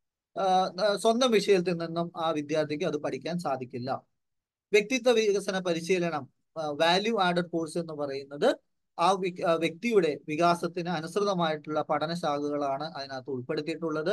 സ്വന്തം വിഷയത്തിൽ നിന്നും ആ വിദ്യാർത്ഥിക്ക് അത് പഠിക്കാൻ സാധിക്കില്ല. വ്യക്തിത്വ വികസന പരിശീലനം, വാല്യൂ ആഡഡ് കോഴ്സ് എന്ന് പറയുന്നത് ആ വ്യക്തിയുടെ വികാസത്തിന് അനുസൃതമായിട്ടുള്ള പഠനശാഖകളാണ് അതിനകത്ത് ഉൾപ്പെടുത്തിയിട്ടുള്ളത്.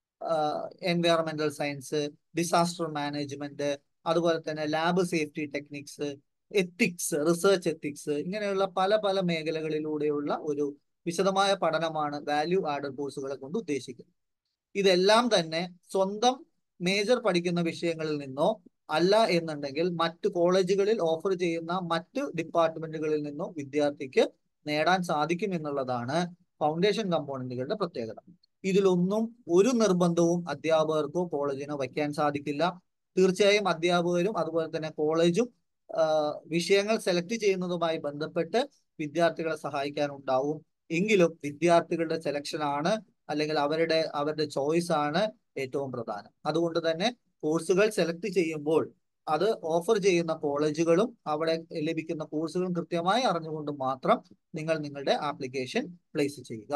എൻവയറമെന്റൽ സയൻസ്, ഡിസാസ്റ്റർ മാനേജ്മെന്റ്, അതുപോലെ തന്നെ lab safety techniques, ethics, research ethics, ഇങ്ങനെയുള്ള പല പല മേഖലകളിലൂടെയുള്ള ഒരു വിശദമായ പഠനമാണ് വാല്യൂ ആഡഡ് കോഴ്സുകളെ കൊണ്ട് ഉദ്ദേശിക്കുന്നത്. ഇതെല്ലാം തന്നെ സ്വന്തം മേജർ പഠിക്കുന്ന വിഷയങ്ങളിൽ നിന്നോ അല്ല എന്നുണ്ടെങ്കിൽ മറ്റു കോളേജുകളിൽ ഓഫർ ചെയ്യുന്ന മറ്റു ഡിപ്പാർട്ട്മെന്റുകളിൽ നിന്നോ വിദ്യാർത്ഥിക്ക് നേടാൻ സാധിക്കും എന്നുള്ളതാണ് ഫൗണ്ടേഷൻ കമ്പോണന്റുകളുടെ പ്രത്യേകത. ഇതിലൊന്നും ഒരു നിർബന്ധവും അധ്യാപകർക്കോ കോളേജിനോ വയ്ക്കാൻ സാധിക്കില്ല. തീർച്ചയായും അധ്യാപകരും അതുപോലെ തന്നെ കോളേജും വിഷയങ്ങൾ സെലക്ട് ചെയ്യുന്നതുമായി ബന്ധപ്പെട്ട് വിദ്യാർത്ഥികളെ സഹായിക്കാനുണ്ടാവും. എങ്കിലും വിദ്യാർത്ഥികളുടെ സെലക്ഷനാണ് അല്ലെങ്കിൽ അവരുടെ ചോയ്സ് ആണ് ഏറ്റവും പ്രധാനം. അതുകൊണ്ട് തന്നെ കോഴ്സുകൾ സെലക്ട് ചെയ്യുമ്പോൾ അത് ഓഫർ ചെയ്യുന്ന കോളേജുകളും അവിടെ ലഭിക്കുന്ന കോഴ്സുകളും കൃത്യമായി അറിഞ്ഞുകൊണ്ട് മാത്രം നിങ്ങൾ നിങ്ങളുടെ ആപ്ലിക്കേഷൻ പ്ലേസ് ചെയ്യുക.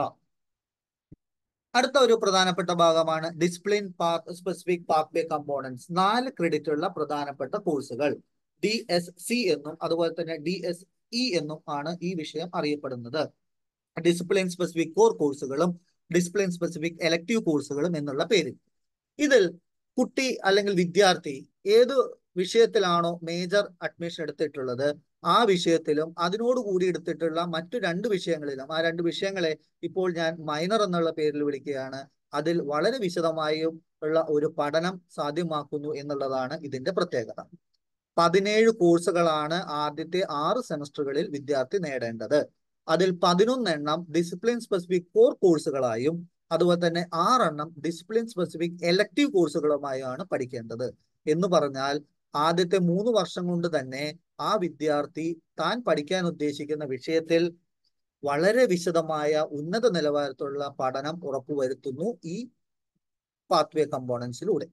അടുത്ത ഒരു പ്രധാനപ്പെട്ട ഭാഗമാണ് discipline specific pathway components. 4 credit ഉള്ള പ്രധാനപ്പെട്ട കോഴ്സുകൾ DSC എന്നും അതുപോലെ തന്നെ DSE എന്നും ആണ് ഈ വിഷയം അറിയപ്പെടുന്നത്. ഡിസിപ്ലിൻ സ്പെസിഫിക് കോർ കോഴ്സുകളും ഡിസിപ്ലിൻ സ്പെസിഫിക് എലക്ടീവ് കോഴ്സുകളും എന്നുള്ള പേരിൽ. ഇതിൽ കുട്ടി അല്ലെങ്കിൽ വിദ്യാർത്ഥി ഏത് വിഷയത്തിലാണോ മേജർ അഡ്മിഷൻ എടുത്തിട്ടുള്ളത് ആ വിഷയത്തിലും അതിനോടുകൂടി എടുത്തിട്ടുള്ള മറ്റു 2 വിഷയങ്ങളിലും, ആ 2 വിഷയങ്ങളെ ഇപ്പോൾ ഞാൻ മൈനർ എന്നുള്ള പേരിൽ വിളിക്കുകയാണ്, അതിൽ വളരെ വിശദമായും ഉള്ള ഒരു പഠനം സാധ്യമാക്കുന്നു എന്നുള്ളതാണ് ഇതിന്റെ പ്രത്യേകത. 17 കോഴ്സുകളാണ് ആദ്യത്തെ 6 സെമസ്റ്ററുകളിൽ വിദ്യാർത്ഥി നേടേണ്ടത്. അതിൽ 11 എണ്ണം ഡിസിപ്ലിൻ സ്പെസിഫിക് കോർ കോഴ്സുകളായും അതുപോലെ തന്നെ 6 എണ്ണം ഡിസിപ്ലിൻ സ്പെസിഫിക് എലക്ടീവ് കോഴ്സുകളുമായാണ് പഠിക്കേണ്ടത്. എന്ന് പറഞ്ഞാൽ ആദ്യത്തെ 3 വർഷം കൊണ്ട് തന്നെ ആ വിദ്യാർത്ഥി താൻ പഠിക്കാൻ ഉദ്ദേശിക്കുന്ന വിഷയത്തിൽ വളരെ വിശദമായ ഉന്നത നിലവാരത്തിലുള്ള പഠനം ഉറപ്പുവരുത്തുന്നു ഈ പാത്വേ കമ്പോണൻസിലൂടെ.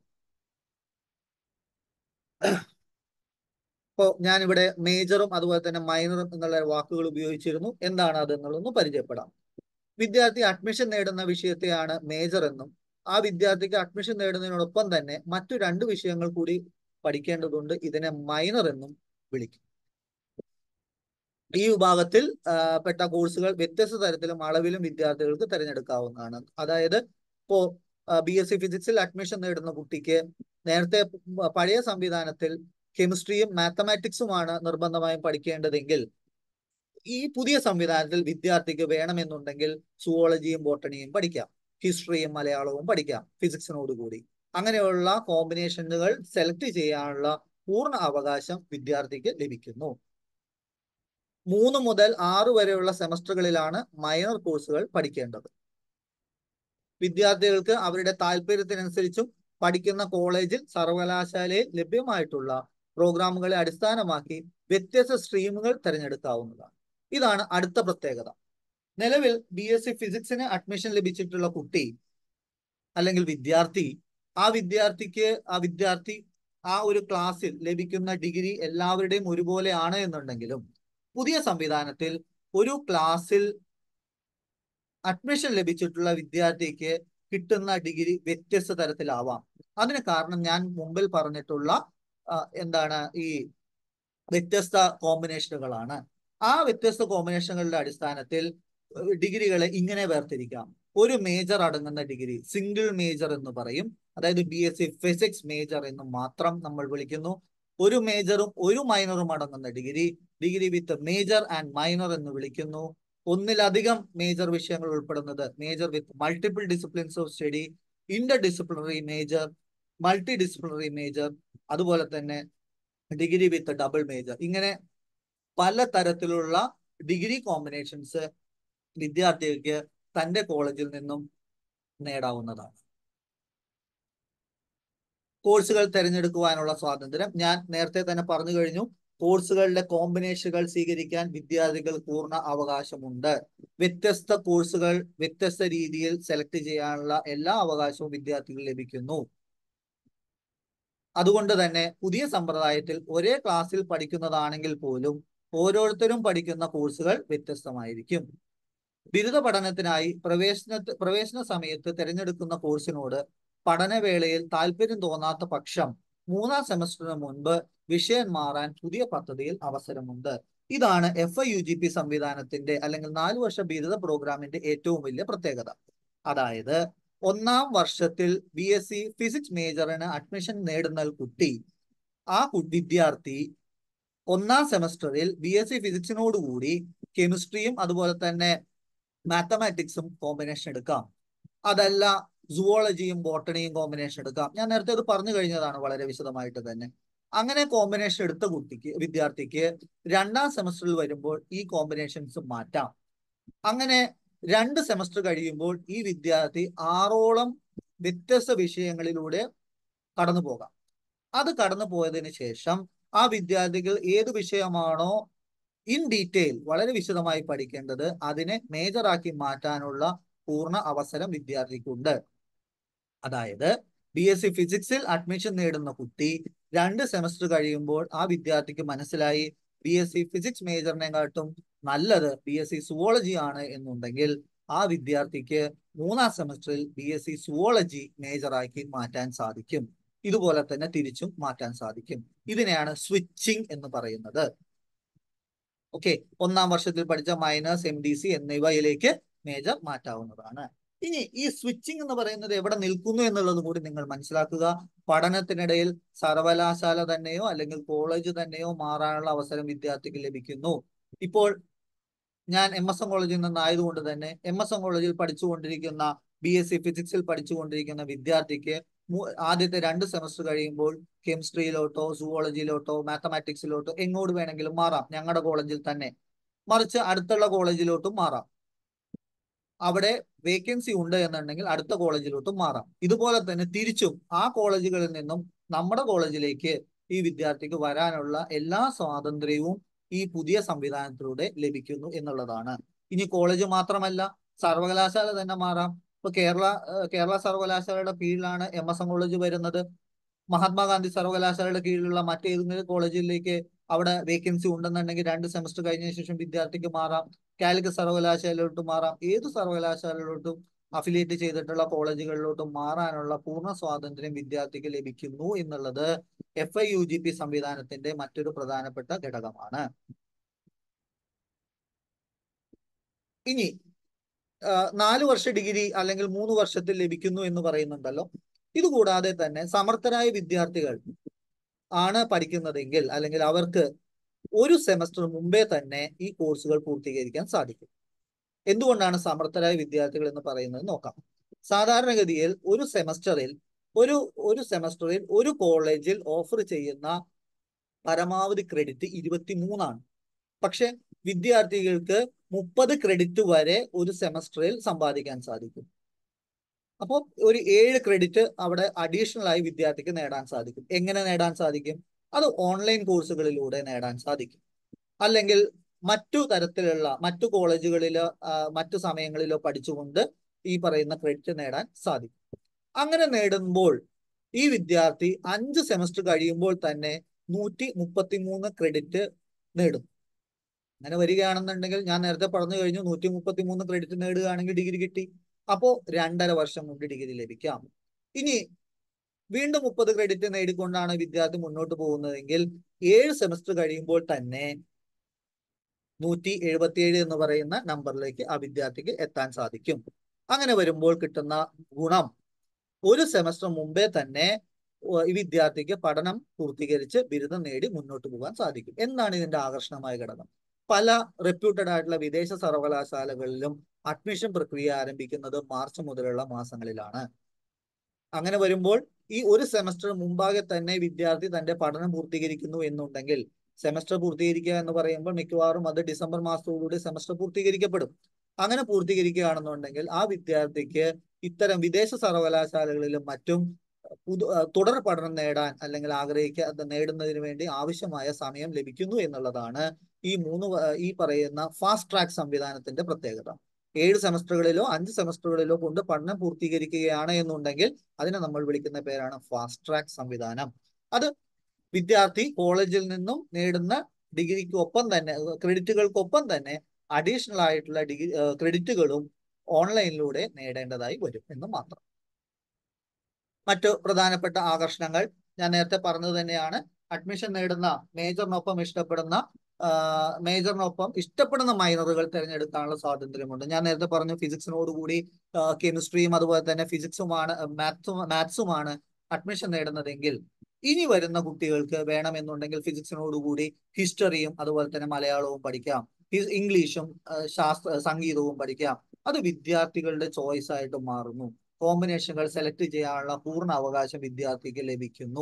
ഇപ്പോൾ ഞാനിവിടെ മേജറും അതുപോലെ തന്നെ മൈനറും എന്നുള്ള വാക്കുകൾ ഉപയോഗിച്ചിരുന്നു. എന്താണ് അത് എന്നുള്ളതൊന്ന് പരിചയപ്പെടാം. വിദ്യാർത്ഥി അഡ്മിഷൻ നേടുന്ന വിഷയത്തെയാണ് മേജർ എന്നും ആ വിദ്യാർത്ഥിക്ക് അഡ്മിഷൻ നേടുന്നതിനോടൊപ്പം തന്നെ മറ്റു 2 വിഷയങ്ങൾ കൂടി പഠിക്കേണ്ടതുണ്ട്, ഇതിനെ മൈനർ എന്നും വിളിക്കും. ഈ വിഭാഗത്തിൽ പെട്ട കോഴ്സുകൾ വ്യത്യസ്ത തരത്തിലും അളവിലും വിദ്യാർത്ഥികൾക്ക് തിരഞ്ഞെടുക്കാവുന്നതാണ്. അതായത് ഇപ്പോ BSc ഫിസിക്സിൽ അഡ്മിഷൻ നേടുന്ന കുട്ടിക്ക് നേരത്തെ പഴയ സംവിധാനത്തിൽ കെമിസ്ട്രിയും മാത്തമാറ്റിക്സുമാണ് നിർബന്ധമായും പഠിക്കേണ്ടതെങ്കിൽ ഈ പുതിയ സംവിധാനത്തിൽ വിദ്യാർത്ഥിക്ക് വേണമെന്നുണ്ടെങ്കിൽ സുവോളജിയും ബോട്ടണിയും പഠിക്കാം, ഹിസ്റ്ററിയും മലയാളവും പഠിക്കാം ഫിസിക്സിനോട് കൂടി. അങ്ങനെയുള്ള കോമ്പിനേഷനുകൾ സെലക്ട് ചെയ്യാനുള്ള പൂർണ്ണ അവകാശം വിദ്യാർത്ഥിക്ക് ലഭിക്കുന്നു. 3 മുതൽ 6 വരെയുള്ള സെമസ്റ്ററുകളിലാണ് മൈനർ കോഴ്സുകൾ പഠിക്കേണ്ടത്. വിദ്യാർത്ഥികൾക്ക് അവരുടെ താല്പര്യത്തിനനുസരിച്ചും പഠിക്കുന്ന കോളേജിൽ സർവകലാശാലയിൽ ലഭ്യമായിട്ടുള്ള പ്രോഗ്രാമുകളെ അടിസ്ഥാനമാക്കി വ്യത്യസ്ത സ്ട്രീമുകൾ തിരഞ്ഞെടുക്കാവുന്നതാണ്. ഇതാണ് അടുത്ത പ്രത്യേകത. നിലവിൽ BSc ഫിസിക്സിന് അഡ്മിഷൻ ലഭിച്ചിട്ടുള്ള കുട്ടി അല്ലെങ്കിൽ വിദ്യാർത്ഥി ആ ഒരു ക്ലാസ്സിൽ ലഭിക്കുന്ന ഡിഗ്രി എല്ലാവരുടെയും ഒരുപോലെ ആണ് എന്നുണ്ടെങ്കിലും പുതിയ സംവിധാനത്തിൽ ഒരു ക്ലാസ്സിൽ അഡ്മിഷൻ ലഭിച്ചിട്ടുള്ള വിദ്യാർത്ഥിക്ക് കിട്ടുന്ന ഡിഗ്രി വ്യത്യസ്ത തരത്തിലാവാം. അതിന് കാരണം ഞാൻ മുമ്പിൽ പറഞ്ഞിട്ടുള്ള ഈ വ്യത്യസ്ത കോമ്പിനേഷനുകളാണ്. ആ വ്യത്യസ്ത കോമ്പിനേഷനുകളുടെ അടിസ്ഥാനത്തിൽ ഡിഗ്രികളെ ഇങ്ങനെ വേർതിരിക്കാം. ഒരു മേജർ അടങ്ങുന്ന ഡിഗ്രി സിംഗിൾ മേജർ എന്ന് പറയും. അതായത് BSc ഫിസിക്സ് മേജർ എന്ന് മാത്രം നമ്മൾ വിളിക്കുന്നു. ഒരു മേജറും ഒരു മൈനറും അടങ്ങുന്ന degree with major and minor എന്ന് വിളിക്കുന്നു. ഒന്നിലധികം മേജർ വിഷയങ്ങൾ ഉൾപ്പെടുന്നത് major with multiple disciplines of study, interdisciplinary major, multidisciplinary major, അതുപോലെ തന്നെ ഡിഗ്രി വിത്ത് ഡബിൾ മേജർ. ഇങ്ങനെ പല തരത്തിലുള്ള ഡിഗ്രി കോമ്പിനേഷൻസ് വിദ്യാർത്ഥികൾക്ക് തന്റെ കോളേജിൽ നിന്നും നേടാവുന്നതാണ്. കോഴ്സുകൾ തിരഞ്ഞെടുക്കുവാനുള്ള സ്വാതന്ത്ര്യം ഞാൻ നേരത്തെ തന്നെ പറഞ്ഞു കഴിഞ്ഞു. കോഴ്സുകളുടെ കോമ്പിനേഷനുകൾ സ്വീകരിക്കാൻ വിദ്യാർത്ഥികൾ പൂർണ്ണ അവകാശമുണ്ട്. വ്യത്യസ്ത കോഴ്സുകൾ വ്യത്യസ്ത രീതിയിൽ സെലക്ട് ചെയ്യാനുള്ള എല്ലാ അവകാശവും വിദ്യാർത്ഥികൾ ലഭിക്കുന്നു. അതുകൊണ്ട് തന്നെ പുതിയ സമ്പ്രദായത്തിൽ ഒരേ ക്ലാസ്സിൽ പഠിക്കുന്നതാണെങ്കിൽ പോലും ഓരോരുത്തരും പഠിക്കുന്ന കോഴ്സുകൾ വ്യത്യസ്തമായിരിക്കും. ബിരുദ പഠനത്തിനായി പ്രവേശന സമയത്ത് തിരഞ്ഞെടുക്കുന്ന കോഴ്സിനോട് പഠനവേളയിൽ താല്പര്യം തോന്നാത്ത പക്ഷം 3-ാം സെമസ്റ്ററിന് മുൻപ് വിഷയം മാറാൻ പുതിയ പദ്ധതിയിൽ അവസരമുണ്ട്. ഇതാണ് FIUGP സംവിധാനത്തിന്റെ അല്ലെങ്കിൽ 4 വർഷ ബിരുദ പ്രോഗ്രാമിന്റെ ഏറ്റവും വലിയ പ്രത്യേകത. അതായത് 1-ാം വർഷത്തിൽ BSc ഫിസിക്സ് മേജറിന് അഡ്മിഷൻ നേടുന്ന കുട്ടി വിദ്യാർത്ഥി 1-ാം സെമസ്റ്ററിൽ BSc ഫിസിക്സിനോടുകൂടി കെമിസ്ട്രിയും അതുപോലെ തന്നെ മാത്തമാറ്റിക്സും കോമ്പിനേഷൻ എടുക്കാം. അതല്ല സുവോളജിയും ബോട്ടണിയും കോമ്പിനേഷൻ എടുക്കാം. ഞാൻ നേരത്തെ അത് പറഞ്ഞു കഴിഞ്ഞതാണ് വളരെ വിശദമായിട്ട് തന്നെ. അങ്ങനെ കോമ്പിനേഷൻ എടുത്ത വിദ്യാർത്ഥിക്ക് 2-ാം സെമസ്റ്ററിൽ വരുമ്പോൾ ഈ കോമ്പിനേഷൻസ് മാറ്റാം. അങ്ങനെ 2 സെമസ്റ്റർ കഴിയുമ്പോൾ ഈ വിദ്യാർത്ഥി 6ഓളം വ്യത്യസ്ത വിഷയങ്ങളിലൂടെ കടന്നു പോകാം. അത് കടന്നു പോയതിനു ശേഷം ആ വിദ്യാർത്ഥികൾ ഏത് വിഷയമാണോ ഇൻ ഡീറ്റെയിൽ വളരെ വിശദമായി പഠിക്കേണ്ടത് അതിനെ മേജറാക്കി മാറ്റാനുള്ള പൂർണ്ണ അവസരം വിദ്യാർത്ഥിക്കുണ്ട്. അതായത് BSc ഫിസിക്സിൽ അഡ്മിഷൻ നേടുന്ന കുട്ടി 2 സെമസ്റ്റർ കഴിയുമ്പോൾ ആ വിദ്യാർത്ഥിക്ക് മനസ്സിലായി BSc ഫിസിക്സ് മേജറിനെക്കാട്ടും നല്ലത് BSc സുവോളജി ആണ് എന്നുണ്ടെങ്കിൽ ആ വിദ്യാർത്ഥിക്ക് 3-ാം സെമസ്റ്ററിൽ BSc സുവോളജി മേജറാക്കി മാറ്റാൻ സാധിക്കും. ഇതുപോലെ തന്നെ തിരിച്ചും മാറ്റാൻ സാധിക്കും. ഇതിനെയാണ് സ്വിച്ചിങ് എന്ന് പറയുന്നത്. ഓക്കെ, 1-ാം വർഷത്തിൽ പഠിച്ച മൈനേഴ്സ്, MDC എന്നിവയിലേക്ക് മേജർ മാറ്റാവുന്നതാണ്. ഇനി ഈ സ്വിച്ചിങ് എന്ന് പറയുന്നത് എവിടെ നിൽക്കുന്നു എന്നുള്ളത് കൂടി നിങ്ങൾ മനസ്സിലാക്കുക. പഠനത്തിനിടയിൽ സർവകലാശാല തന്നെയോ അല്ലെങ്കിൽ കോളേജ് തന്നെയോ മാറാനുള്ള അവസരം വിദ്യാർത്ഥിക്ക് ലഭിക്കുന്നു. ഇപ്പോൾ ഞാൻ MSM കോളേജിൽ നിന്നായതുകൊണ്ട് തന്നെ MSM കോളേജിൽ പഠിച്ചുകൊണ്ടിരിക്കുന്ന BSc ഫിസിക്സിൽ പഠിച്ചുകൊണ്ടിരിക്കുന്ന വിദ്യാർത്ഥിക്ക് ആദ്യത്തെ 2 സെമസ്റ്റർ കഴിയുമ്പോൾ കെമിസ്ട്രിയിലോട്ടോ സുവോളജിയിലോട്ടോ മാത്തമാറ്റിക്സിലോട്ടോ എങ്ങോട്ട് വേണമെങ്കിലും മാറാം, ഞങ്ങളുടെ കോളേജിൽ തന്നെ. മറിച്ച് അടുത്തുള്ള കോളേജിലോട്ടും മാറാം. അവിടെ വേക്കൻസി ഉണ്ട് എന്നുണ്ടെങ്കിൽ അടുത്ത കോളേജിലോട്ടും മാറാം. ഇതുപോലെ തന്നെ തിരിച്ചും ആ കോളേജുകളിൽ നിന്നും നമ്മുടെ കോളേജിലേക്ക് ഈ വിദ്യാർത്ഥിക്ക് വരാനുള്ള എല്ലാ സ്വാതന്ത്ര്യവും ഈ പുതിയ സംവിധാനത്തിലൂടെ ലഭിക്കുന്നു എന്നുള്ളതാണ്. ഇനി കോളേജ് മാത്രമല്ല, സർവകലാശാല തന്നെ മാറാം. ഇപ്പൊ കേരള സർവകലാശാലയുടെ കീഴിലാണ് MSM കോളേജ് വരുന്നത്. മഹാത്മാഗാന്ധി സർവകലാശാലയുടെ കീഴിലുള്ള മറ്റേതെങ്കിലും കോളേജിലേക്ക് അവിടെ വേക്കൻസി ഉണ്ടെന്നുണ്ടെങ്കിൽ 2 സെമസ്റ്റർ കഴിഞ്ഞ ശേഷം വിദ്യാർത്ഥിക്ക് മാറാം. കാലിക്കറ്റ് സർവകലാശാലയിലോട്ട് മാറാം. ഏത് സർവകലാശാലയിലോട്ടും അഫിലിയേറ്റ് ചെയ്തിട്ടുള്ള കോളേജുകളിലോട്ടും മാറാനുള്ള പൂർണ്ണ സ്വാതന്ത്ര്യം വിദ്യാർത്ഥിക്ക് ലഭിക്കുന്നു എന്നുള്ളത് FIUGP സംവിധാനത്തിന്റെ മറ്റൊരു പ്രധാനപ്പെട്ട ഘടകമാണ്. ഇനി 4 വർഷ ഡിഗ്രി അല്ലെങ്കിൽ 3 വർഷത്തിൽ ലഭിക്കുന്നു എന്ന് പറയുന്നുണ്ടല്ലോ. ഇതുകൂടാതെ തന്നെ സമർത്ഥരായ വിദ്യാർത്ഥികൾ ആണ് പഠിക്കുന്നതെങ്കിൽ അല്ലെങ്കിൽ അവർക്ക് ഒരു സെമസ്റ്റർ മുമ്പേ തന്നെ ഈ കോഴ്സുകൾ പൂർത്തീകരിക്കാൻ സാധിക്കും. എന്തുകൊണ്ടാണ് സമർത്ഥരായ വിദ്യാർത്ഥികൾ എന്ന് പറയുന്നത് നോക്കാം. സാധാരണഗതിയിൽ ഒരു സെമസ്റ്ററിൽ ഒരു കോളേജിൽ ഓഫർ ചെയ്യുന്ന പരമാവധി ക്രെഡിറ്റ് 23 പക്ഷെ വിദ്യാർത്ഥികൾക്ക് 30 ക്രെഡിറ്റ് വരെ ഒരു സെമസ്റ്ററിൽ സമ്പാദിക്കാൻ സാധിക്കും. അപ്പോൾ ഒരു 7 ക്രെഡിറ്റ് അവിടെ അഡീഷണൽ ആയി വിദ്യാർത്ഥിക്ക് നേടാൻ സാധിക്കും. എങ്ങനെ നേടാൻ സാധിക്കും? അത് ഓൺലൈൻ കോഴ്സുകളിലൂടെ നേടാൻ സാധിക്കും. അല്ലെങ്കിൽ മറ്റു കോളേജുകളിലോ മറ്റു സമയങ്ങളിലോ പഠിച്ചുകൊണ്ട് ഈ പറയുന്ന ക്രെഡിറ്റ് നേടാൻ സാധിക്കും. അങ്ങനെ നേടുമ്പോൾ ഈ വിദ്യാർത്ഥി 5 സെമസ്റ്റർ കഴിയുമ്പോൾ തന്നെ 133 ക്രെഡിറ്റ് നേടും. അങ്ങനെ വരികയാണെന്നുണ്ടെങ്കിൽ ഞാൻ നേരത്തെ പറഞ്ഞു കഴിഞ്ഞു, 133 ക്രെഡിറ്റ് നേടുകയാണെങ്കിൽ ഡിഗ്രി കിട്ടി. അപ്പോ 2.5 വർഷം കൊണ്ട് ഡിഗ്രി ലഭിക്കാം. ഇനി വീണ്ടും 30 ക്രെഡിറ്റ് നേടിക്കൊണ്ടാണ് വിദ്യാർത്ഥി മുന്നോട്ട് പോകുന്നതെങ്കിൽ 7 സെമസ്റ്റർ കഴിയുമ്പോൾ തന്നെ 177 എന്ന് പറയുന്ന നമ്പറിലേക്ക് ആ വിദ്യാർത്ഥിക്ക് എത്താൻ സാധിക്കും. അങ്ങനെ വരുമ്പോൾ കിട്ടുന്ന ഗുണം, ഒരു സെമസ്റ്റർ മുമ്പേ തന്നെ ഈ വിദ്യാർത്ഥിക്ക് പഠനം പൂർത്തീകരിച്ച് ബിരുദം നേടി മുന്നോട്ട് പോകാൻ സാധിക്കും. എന്താണ് ഇതിന്റെ ആകർഷണമായ ഘടകം? പല റെപ്യൂട്ടഡ് ആയിട്ടുള്ള വിദേശ സർവകലാശാലകളിലും അഡ്മിഷൻ പ്രക്രിയ ആരംഭിക്കുന്നത് മാർച്ച് മുതലുള്ള മാസങ്ങളിലാണ്. അങ്ങനെ വരുമ്പോൾ ഈ ഒരു സെമസ്റ്റർ മുമ്പാകെ തന്നെ വിദ്യാർത്ഥി തന്റെ പഠനം പൂർത്തീകരിക്കുന്നു എന്നുണ്ടെങ്കിൽ, സെമസ്റ്റർ പൂർത്തീകരിക്കുക എന്ന് പറയുമ്പോൾ മിക്കവാറും അത് ഡിസംബർ മാസത്തോടുകൂടി സെമസ്റ്റർ പൂർത്തീകരിക്കപ്പെടും. അങ്ങനെ പൂർത്തീകരിക്കുകയാണെന്നുണ്ടെങ്കിൽ ആ വിദ്യാർത്ഥിക്ക് ഇത്തരം വിദേശ സർവകലാശാലകളിലും മറ്റും തുടർ പഠനം നേടാൻ അല്ലെങ്കിൽ നേടുന്നതിന് വേണ്ടി ആവശ്യമായ സമയം ലഭിക്കുന്നു എന്നുള്ളതാണ് ഈ പറയുന്ന ഫാസ്റ്റ് ട്രാക്ക് സംവിധാനത്തിന്റെ പ്രത്യേകത. 7 സെമസ്റ്ററുകളിലോ 5 സെമസ്റ്ററുകളിലോ കൊണ്ട് പഠനം പൂർത്തീകരിക്കുകയാണ് എന്നുണ്ടെങ്കിൽ അതിനെ നമ്മൾ വിളിക്കുന്ന പേരാണ് ഫാസ്റ്റ് ട്രാക്ക് സംവിധാനം. അത് വിദ്യാർത്ഥി കോളേജിൽ നിന്നും നേടുന്ന ഡിഗ്രിക്കൊപ്പം തന്നെ, ക്രെഡിറ്റുകൾക്കൊപ്പം തന്നെ അഡീഷണൽ ആയിട്ടുള്ള ക്രെഡിറ്റുകളും ഓൺലൈനിലൂടെ നേടേണ്ടതായി വരും എന്ന് മാത്രം. മറ്റു പ്രധാനപ്പെട്ട ആകർഷണങ്ങൾ ഞാൻ നേരത്തെ പറഞ്ഞത് തന്നെയാണ്. അഡ്മിഷൻ നേടുന്ന മേജറിനൊപ്പം ഇഷ്ടപ്പെടുന്ന മൈനറുകൾ തിരഞ്ഞെടുക്കാനുള്ള സ്വാതന്ത്ര്യമുണ്ട്. ഞാൻ നേരത്തെ പറഞ്ഞു ഫിസിക്സിനോടുകൂടി കെമിസ്ട്രിയും അതുപോലെ തന്നെ മാത്സുമാണ് അഡ്മിഷൻ നേടുന്നതെങ്കിൽ, ഇനി വരുന്ന കുട്ടികൾക്ക് വേണമെന്നുണ്ടെങ്കിൽ ഫിസിക്സിനോടുകൂടി ഹിസ്റ്ററിയും അതുപോലെ തന്നെ മലയാളവും പഠിക്കാം, ഇംഗ്ലീഷും സംഗീതവും പഠിക്കാം. അത് വിദ്യാർത്ഥികളുടെ ചോയ്സ് ആയിട്ട് മാറുന്നു. കോമ്പിനേഷനുകൾ സെലക്ട് ചെയ്യാനുള്ള പൂർണ്ണ അവകാശം വിദ്യാർത്ഥിക്ക് ലഭിക്കുന്നു.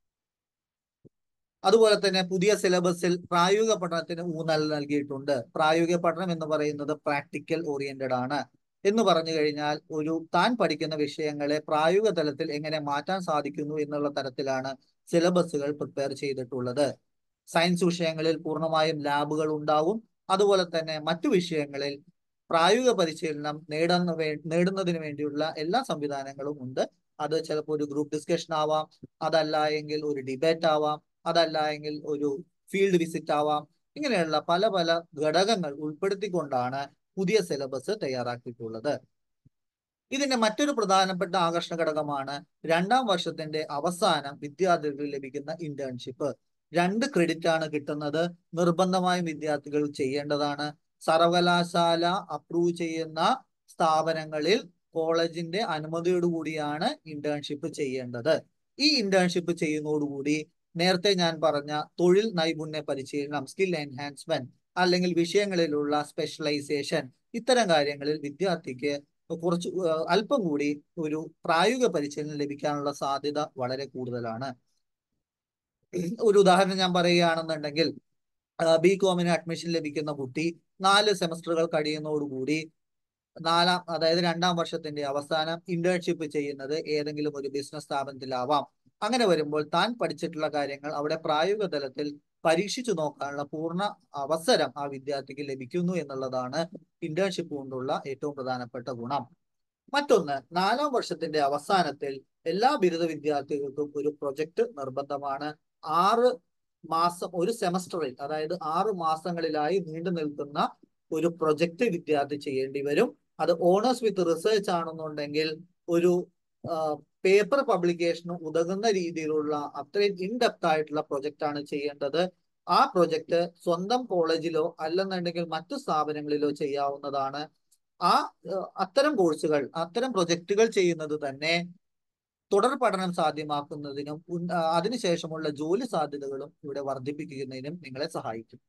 അതുപോലെ തന്നെ പുതിയ സിലബസിൽ പ്രായോഗിക പഠനത്തിന് ഊന്നൽ നൽകിയിട്ടുണ്ട്. പ്രായോഗിക പഠനം എന്ന് പറയുന്നത് പ്രാക്ടിക്കൽ ഓറിയന്റഡ് ആണ്. എന്ന് പറഞ്ഞു കഴിഞ്ഞാൽ താൻ പഠിക്കുന്ന വിഷയങ്ങളെ പ്രായോഗിക തലത്തിൽ എങ്ങനെ മാറ്റാൻ സാധിക്കുന്നു എന്നുള്ള തരത്തിലാണ് സിലബസുകൾ പ്രിപ്പയർ ചെയ്തിട്ടുള്ളത്. സയൻസ് വിഷയങ്ങളിൽ പൂർണ്ണമായും ലാബുകൾ ഉണ്ടാവും. അതുപോലെ തന്നെ മറ്റു വിഷയങ്ങളിൽ പ്രായോഗിക പരിശീലനം നേടുന്നതിന് വേണ്ടിയുള്ള എല്ലാ സംവിധാനങ്ങളും ഉണ്ട്. അത് ചിലപ്പോൾ ഒരു ഗ്രൂപ്പ് ഡിസ്കഷൻ ആവാം, അതല്ല എങ്കിൽ ഒരു ഡിബേറ്റ് ആവാം, അതല്ല എങ്കിൽ ഒരു ഫീൽഡ് വിസിറ്റ് ആവാം. ഇങ്ങനെയുള്ള പല പല ഘടകങ്ങൾ ഉൾപ്പെടുത്തിക്കൊണ്ടാണ് പുതിയ സിലബസ് തയ്യാറാക്കിയിട്ടുള്ളത്. ഇതിന്റെ മറ്റൊരു പ്രധാനപ്പെട്ട ആകർഷണ ഘടകമാണ് 2ാം വർഷത്തിന്റെ അവസാനം വിദ്യാർത്ഥികൾക്ക് ലഭിക്കുന്ന ഇന്റേൺഷിപ്പ്. 2 ക്രെഡിറ്റ് ആണ് കിട്ടുന്നത്. നിർബന്ധമായും വിദ്യാർത്ഥികൾ ചെയ്യേണ്ടതാണ്. സർവകലാശാല അപ്രൂവ് ചെയ്യുന്ന സ്ഥാപനങ്ങളിൽ കോളേജിന്റെ അനുമതിയോടുകൂടിയാണ് ഇന്റേൺഷിപ്പ് ചെയ്യേണ്ടത്. ഈ ഇന്റേൺഷിപ്പ് ചെയ്യുന്നതോടുകൂടി നേരത്തെ ഞാൻ പറഞ്ഞ തൊഴിൽ നൈപുണ്യ പരിശീലനം, സ്കിൽ എൻഹാൻസ്മെന്റ്, അല്ലെങ്കിൽ വിഷയങ്ങളിലുള്ള സ്പെഷ്യലൈസേഷൻ, ഇത്തരം കാര്യങ്ങളിൽ വിദ്യാർത്ഥിക്ക് അല്പം കൂടി ഒരു പ്രായോഗിക പരിശീലനം ലഭിക്കാനുള്ള സാധ്യത വളരെ കൂടുതലാണ്. ഒരു ഉദാഹരണം ഞാൻ പറയുകയാണെന്നുണ്ടെങ്കിൽ, ബികോമിന് അഡ്മിഷൻ ലഭിക്കുന്ന കുട്ടി 4 സെമസ്റ്ററുകൾ കഴിയുന്നതോടുകൂടി അതായത് 2ാം വർഷത്തിന്റെ അവസാനം ഇന്റേൺഷിപ്പ് ചെയ്യുന്നത് ഏതെങ്കിലും ഒരു ബിസിനസ് സ്ഥാപനത്തിലാവാം. അങ്ങനെ വരുമ്പോൾ താൻ പഠിച്ചിട്ടുള്ള കാര്യങ്ങൾ അവിടെ പ്രായോഗിക തലത്തിൽ പരീക്ഷിച്ചു നോക്കാനുള്ള പൂർണ്ണ അവസരം ആ വിദ്യാർത്ഥിക്ക് ലഭിക്കുന്നു എന്നുള്ളതാണ് ഇന്റേൺഷിപ്പ് കൊണ്ടുള്ള ഏറ്റവും പ്രധാനപ്പെട്ട ഗുണം. മറ്റൊന്ന്, 4ാം വർഷത്തിന്റെ അവസാനത്തിൽ എല്ലാ ബിരുദ വിദ്യാർത്ഥികൾക്കും ഒരു പ്രൊജക്ട് നിർബന്ധമാണ്. 6 മാസം ഒരു സെമസ്റ്ററിൽ, അതായത് 6 മാസങ്ങളിലായി നീണ്ടു നിൽക്കുന്ന ഒരു പ്രൊജക്ട് വിദ്യാർത്ഥി ചെയ്യേണ്ടി വരും. അത് ഓണേഴ്സ് വിത്ത് റിസർച്ച് ആണെന്നുണ്ടെങ്കിൽ ഒരു പേപ്പർ പബ്ലിക്കേഷന് ഉതകുന്ന രീതിയിലുള്ള അത്രയും ഇൻഡെപ്ത് ആയിട്ടുള്ള പ്രൊജക്റ്റ് ആണ് ചെയ്യേണ്ടത്. ആ പ്രൊജക്ട് സ്വന്തം കോളേജിലോ അല്ലെന്നുണ്ടെങ്കിൽ മറ്റു സ്ഥാപനങ്ങളിലോ ചെയ്യാവുന്നതാണ്. അത്തരം കോഴ്സുകൾ, അത്തരം പ്രൊജക്ടുകൾ ചെയ്യുന്നത് തന്നെ തുടർ പഠനം സാധ്യമാക്കുന്നതിനും അതിനുശേഷമുള്ള ജോലി സാധ്യതകളും ഇവിടെ വർദ്ധിപ്പിക്കുന്നതിനും നിങ്ങളെ സഹായിക്കും.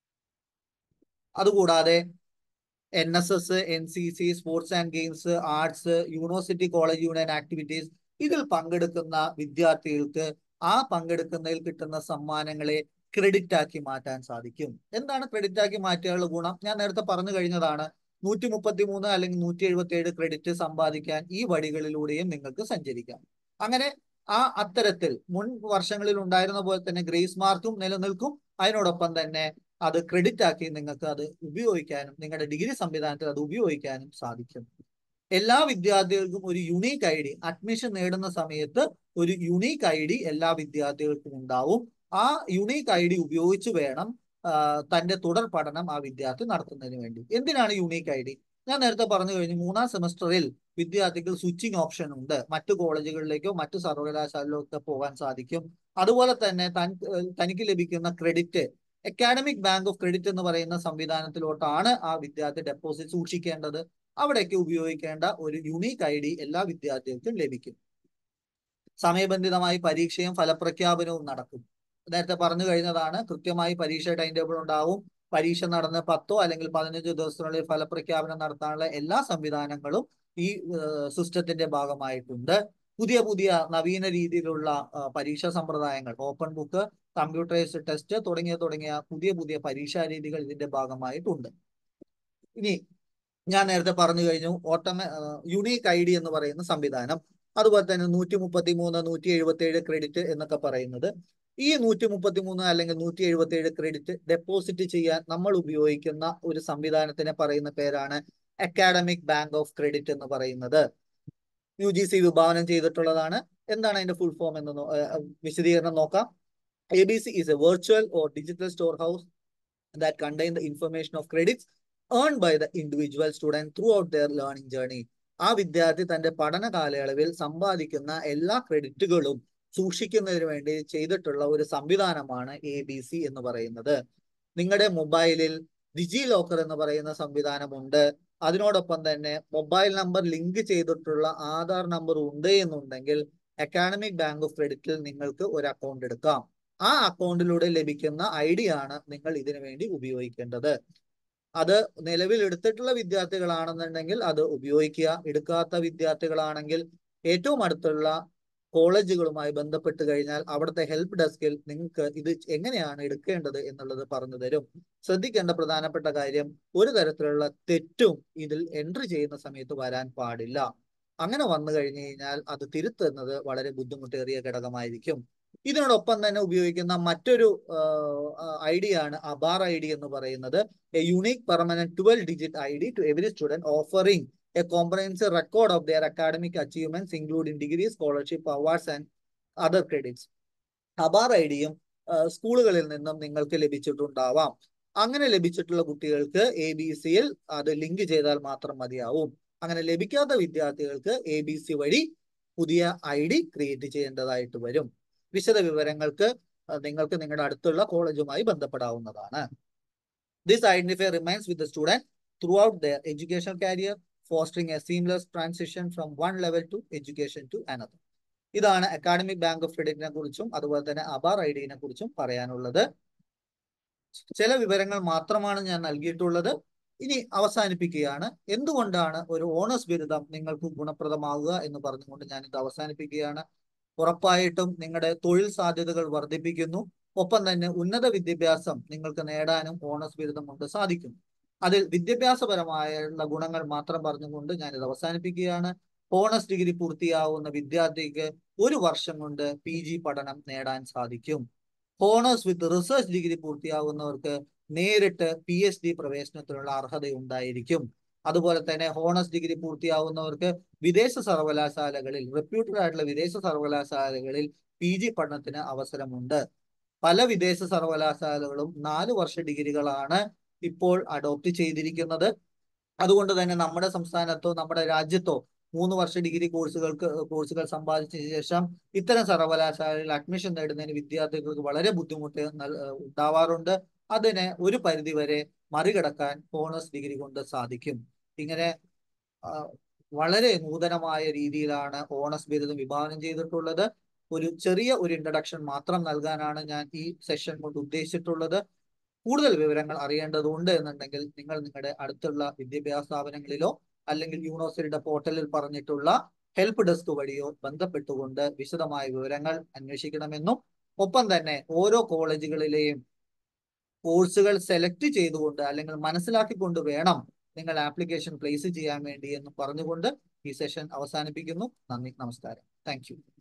അതുകൂടാതെ NSS, NCC, sports and games, arts, university college union activities, ഇതിൽ പങ്കെടുക്കുന്ന വിദ്യാർത്ഥികൾക്ക് ആ പങ്കെടുക്കുന്നതിൽ കിട്ടുന്ന സമ്മാനങ്ങളെ ക്രെഡിറ്റ് ആക്കി മാറ്റാൻ സാധിക്കും. എന്താണ് ക്രെഡിറ്റ് ആക്കി മാറ്റിയുള്ള ഗുണം? ഞാൻ നേരത്തെ പറഞ്ഞു കഴിഞ്ഞതാണ്. 133 അല്ലെങ്കിൽ 177 ക്രെഡിറ്റ് സമ്പാദിക്കാൻ ഈ വഴികളിലൂടെയും നിങ്ങൾക്ക് സഞ്ചരിക്കാം. അങ്ങനെ അത്തരത്തിൽ മുൻ വർഷങ്ങളിൽ ഉണ്ടായിരുന്ന പോലെ തന്നെ ഗ്രേസ് മാർക്കും നിലനിൽക്കും. അതിനോടൊപ്പം തന്നെ അത് ക്രെഡിറ്റ് ആക്കി നിങ്ങൾക്ക് അത് ഉപയോഗിക്കാനും നിങ്ങളുടെ ഡിഗ്രി സംവിധാനത്തിൽ അത് ഉപയോഗിക്കാനും സാധിക്കും. എല്ലാ വിദ്യാർത്ഥികൾക്കും ഒരു യുണീക്ക് ID, അഡ്മിഷൻ നേടുന്ന സമയത്ത് ഒരു യുണീക്ക് ID എല്ലാ വിദ്യാർത്ഥികൾക്കും ഉണ്ടാവും. ആ യുണീക്ക് ID ഉപയോഗിച്ച് വേണം തന്റെ തുടർ പഠനം ആ വിദ്യാർത്ഥി നടത്തുന്നതിന് വേണ്ടി. എന്തിനാണ് യുണീക്ക് ID? ഞാൻ നേരത്തെ പറഞ്ഞു കഴിഞ്ഞു, 3-ാം സെമസ്റ്ററിൽ വിദ്യാർത്ഥികൾ സ്വിച്ചിങ് ഓപ്ഷൻ ഉണ്ട്. മറ്റു കോളേജുകളിലേക്കോ മറ്റു സർവകലാശാലയിലേക്കോ പോകാൻ സാധിക്കും. അതുപോലെ തന്നെ തനിക്ക് ലഭിക്കുന്ന credit academic bank of credit എന്ന് പറയുന്ന സംവിധാനത്തിലോട്ടാണ് ആ വിദ്യാർത്ഥി ഡെപ്പോസിറ്റ് സൂക്ഷിക്കേണ്ടത്. അവിടേക്ക് ഉപയോഗിക്കേണ്ട ഒരു യുണീക്ക് ID എല്ലാ വിദ്യാർത്ഥികൾക്കും ലഭിക്കും. സമയബന്ധിതമായി പരീക്ഷയും ഫലപ്രഖ്യാപനവും നടക്കും. നേരത്തെ പറഞ്ഞു കഴിഞ്ഞതാണ്, കൃത്യമായി പരീക്ഷ ടൈം ടേബിൾ ഉണ്ടാവും. പരീക്ഷ നടന്ന് 10 അല്ലെങ്കിൽ 15 ദിവസത്തിനുള്ളിൽ ഫലപ്രഖ്യാപനം നടത്താനുള്ള എല്ലാ സംവിധാനങ്ങളും ഈ സിസ്റ്റത്തിന്റെ ഭാഗമായിട്ടുണ്ട്. പുതിയ പുതിയ നവീന രീതിയിലുള്ള പരീക്ഷാ സമ്പ്രദായങ്ങൾ, ഓപ്പൺ ബുക്ക്, കമ്പ്യൂട്ടറൈസ്ഡ് ടെസ്റ്റ് തുടങ്ങിയ പുതിയ പുതിയ പരീക്ഷാ രീതികൾ ഇതിന്റെ ഭാഗമായിട്ടുണ്ട്. ഇനി ഞാൻ നേരത്തെ പറഞ്ഞു കഴിഞ്ഞു യുണീക്ക് ID എന്ന് പറയുന്ന സംവിധാനം. അതുപോലെ തന്നെ 133, 177 ക്രെഡിറ്റ് എന്നൊക്കെ പറയുന്നത്, ഈ 133 അല്ലെങ്കിൽ 177 ക്രെഡിറ്റ് ഡെപ്പോസിറ്റ് ചെയ്യാൻ നമ്മൾ ഉപയോഗിക്കുന്ന ഒരു സംവിധാനത്തിനെ പറയുന്ന പേരാണ് അക്കാഡമിക് ബാങ്ക് ഓഫ് ക്രെഡിറ്റ് എന്ന് പറയുന്നത്. UGC വിഭാവനം ചെയ്തിട്ടുള്ളതാണ്. എന്താണ് അതിന്റെ ഫുൾ ഫോം എന്ന് വിശദീകരണം നോക്കാം. ABC is a virtual or digital storehouse that contain the information of credits earned by the individual student throughout their learning journey. ആ വിദ്യാർത്ഥി തന്റെ പഠന കാലയളവിൽ സമ്പാദിക്കുന്ന എല്ലാ ക്രെഡിറ്റുകളും സൂക്ഷിക്കുന്നതിന് വേണ്ടി ചെയ്തിട്ടുള്ള ഒരു സംവിധാനമാണ് ABC എന്ന് പറയുന്നത്. നിങ്ങളുടെ മൊബൈലിൽ ഡിജി ലോക്കർ എന്ന് പറയുന്ന സംവിധാനമുണ്ട്. അതിനോടൊപ്പം തന്നെ മൊബൈൽ നമ്പർ ലിങ്ക് ചെയ്തിട്ടുള്ള ആധാർ നമ്പർ ഉണ്ട് എന്നുണ്ടെങ്കിൽ അക്കാഡമിക് ബാങ്ക് ഓഫ് ക്രെഡിറ്റിൽ നിങ്ങൾക്ക് ഒരു അക്കൗണ്ട് എടുക്കാം. ആ അക്കൗണ്ടിലൂടെ ലഭിക്കുന്ന ID ആണ് നിങ്ങൾ ഇതിനു വേണ്ടി ഉപയോഗിക്കേണ്ടത്. അത് നിലവിൽ എടുത്തിട്ടുള്ള വിദ്യാർത്ഥികളാണെന്നുണ്ടെങ്കിൽ അത് ഉപയോഗിക്കുക. എടുക്കാത്ത വിദ്യാർത്ഥികളാണെങ്കിൽ ഏറ്റവും അടുത്തുള്ള കോളേജുകളുമായി ബന്ധപ്പെട്ട് കഴിഞ്ഞാൽ അവിടുത്തെ ഹെൽപ്പ് ഡെസ്കിൽ നിങ്ങൾക്ക് ഇത് എങ്ങനെയാണ് എടുക്കേണ്ടത് എന്നുള്ളത് പറഞ്ഞു തരും. ശ്രദ്ധിക്കേണ്ട പ്രധാനപ്പെട്ട കാര്യം, ഒരു തരത്തിലുള്ള തെറ്റും ഇതിൽ എൻട്രി ചെയ്യുന്ന സമയത്ത് വരാൻ പാടില്ല. അങ്ങനെ വന്നു കഴിഞ്ഞു കഴിഞ്ഞാൽ അത് തിരുത്തുന്നത് വളരെ ബുദ്ധിമുട്ടേറിയ ഘടകമായിരിക്കും. ഇതിനോടൊപ്പം തന്നെ ഉപയോഗിക്കുന്ന മറ്റൊരു ID ആണ് അബാർ ID എന്ന് പറയുന്നത്. A unique permanent 12-digit ID to every student offering a comprehensive record of their academic achievements including degrees, scholarship, awards and other credits. APAAR IDയും സ്കൂളുകളിൽ നിന്നും നിങ്ങൾക്ക് ലഭിച്ചിട്ടുണ്ടാവാം. അങ്ങനെ ലഭിച്ചിട്ടുള്ള കുട്ടികൾക്ക് ABCയിൽ അത് ലിങ്ക് ചെയ്താൽ മാത്രം മതിയാവും. അങ്ങനെ ലഭിക്കാത്ത വിദ്യാർത്ഥികൾക്ക് ABC വഴി പുതിയ ID ക്രിയേറ്റ് ചെയ്യേണ്ടതായിട്ട് വരും. വിശദ വിവരങ്ങൾക്ക് നിങ്ങൾക്ക് നിങ്ങളുടെ അടുത്തുള്ള കോളേജുമായി ബന്ധപ്പെടാവുന്നതാണ്. This identifier remains with the student throughout their educational career, fostering a seamless transition from one level to education to another. ഇതാണ് അക്കാഡമിക് ബാങ്ക് ഓഫ് ക്രെഡിറ്റിനെ കുറിച്ചും അതുപോലെ തന്നെ അബാർ IDനെ കുറിച്ചും പറയാനുള്ളത്. ചില വിവരങ്ങൾ മാത്രമാണ് ഞാൻ നൽകിയിട്ടുള്ളത്. ഇനി അവസാനിപ്പിക്കുകയാണ്. എന്തുകൊണ്ടാണ് ഒരു ഓണേഴ്സ് ബിരുദം നിങ്ങൾക്ക് ഗുണപ്രദമാവുക എന്ന് പറഞ്ഞുകൊണ്ട് ഞാൻ ഇത് അവസാനിപ്പിക്കുകയാണ്. ഉറപ്പായിട്ടും നിങ്ങളുടെ തൊഴിൽ സാധ്യതകൾ വർദ്ധിപ്പിക്കുന്നു. ഒപ്പം തന്നെ ഉന്നത വിദ്യാഭ്യാസം നിങ്ങൾക്ക് നേടാനും ഓണേഴ്സ് ബിരുദം കൊണ്ട് സാധിക്കും. അതിൽ വിദ്യാഭ്യാസപരമായുള്ള ഗുണങ്ങൾ മാത്രം പറഞ്ഞുകൊണ്ട് ഞാനിത് അവസാനിപ്പിക്കുകയാണ്. ഓണേഴ്സ് ഡിഗ്രി പൂർത്തിയാവുന്ന വിദ്യാർത്ഥിക്ക് 1 വർഷം കൊണ്ട് PG പഠനം നേടാൻ സാധിക്കും. ഓണേഴ്സ് വിത്ത് റിസർച്ച് ഡിഗ്രി പൂർത്തിയാകുന്നവർക്ക് നേരിട്ട് PhD പ്രവേശനത്തിനുള്ള അർഹതയുണ്ടായിരിക്കും. അതുപോലെ തന്നെ ഓണേഴ്സ് ഡിഗ്രി പൂർത്തിയാവുന്നവർക്ക് വിദേശ സർവകലാശാലകളിൽ, റെപ്യൂട്ടഡ് ആയിട്ടുള്ള വിദേശ സർവകലാശാലകളിൽ PG പഠനത്തിന് അവസരമുണ്ട്. പല വിദേശ സർവകലാശാലകളും 4 വർഷ ഡിഗ്രികളാണ് ഇപ്പോൾ അഡോപ്റ്റ് ചെയ്തിരിക്കുന്നത്. അതുകൊണ്ട് തന്നെ നമ്മുടെ സംസ്ഥാനത്തോ നമ്മുടെ രാജ്യത്തോ 3 വർഷ ഡിഗ്രി കോഴ്സുകൾ സമ്പാദിച്ച ശേഷം ഇത്തരം സർവകലാശാലയിൽ അഡ്മിഷൻ നേടുന്നതിന് വിദ്യാർത്ഥികൾക്ക് വളരെ ബുദ്ധിമുട്ട് ഉണ്ടാവാറുണ്ട്. അതിനെ ഒരു പരിധിവരെ മറികടക്കാൻ ഓണേഴ്സ് ഡിഗ്രി കൊണ്ട് സാധിക്കും. ഇങ്ങനെ വളരെ നൂതനമായ രീതിയിലാണ് ഓണേഴ്സ് ബിരുദം വിഭാവനം ചെയ്തിട്ടുള്ളത്. ഒരു ചെറിയ ഒരു ഇൻട്രഡക്ഷൻ മാത്രം നൽകാനാണ് ഞാൻ ഈ സെഷൻ കൊണ്ട് ഉദ്ദേശിച്ചിട്ടുള്ളത്. കൂടുതൽ വിവരങ്ങൾ അറിയേണ്ടതുണ്ട് എന്നുണ്ടെങ്കിൽ നിങ്ങൾ നിങ്ങളുടെ അടുത്തുള്ള വിദ്യാഭ്യാസ സ്ഥാപനങ്ങളിലോ അല്ലെങ്കിൽ യൂണിവേഴ്സിറ്റിയുടെ പോർട്ടലിൽ പറഞ്ഞിട്ടുള്ള ഹെൽപ്പ് ഡെസ്ക് വഴിയോ ബന്ധപ്പെട്ടുകൊണ്ട് വിശദമായ വിവരങ്ങൾ അന്വേഷിക്കണമെന്നും, ഒപ്പം തന്നെ ഓരോ കോളേജുകളിലെയും കോഴ്സുകൾ സെലക്ട് ചെയ്തുകൊണ്ട് അല്ലെങ്കിൽ മനസ്സിലാക്കിക്കൊണ്ട് വേണം നിങ്ങൾ ആപ്ലിക്കേഷൻ പ്ലേസ് ചെയ്യാൻ വേണ്ടി എന്ന് പറഞ്ഞുകൊണ്ട് ഈ സെഷൻ അവസാനിപ്പിക്കുന്നു. നന്ദി, നമസ്കാരം. Thank U.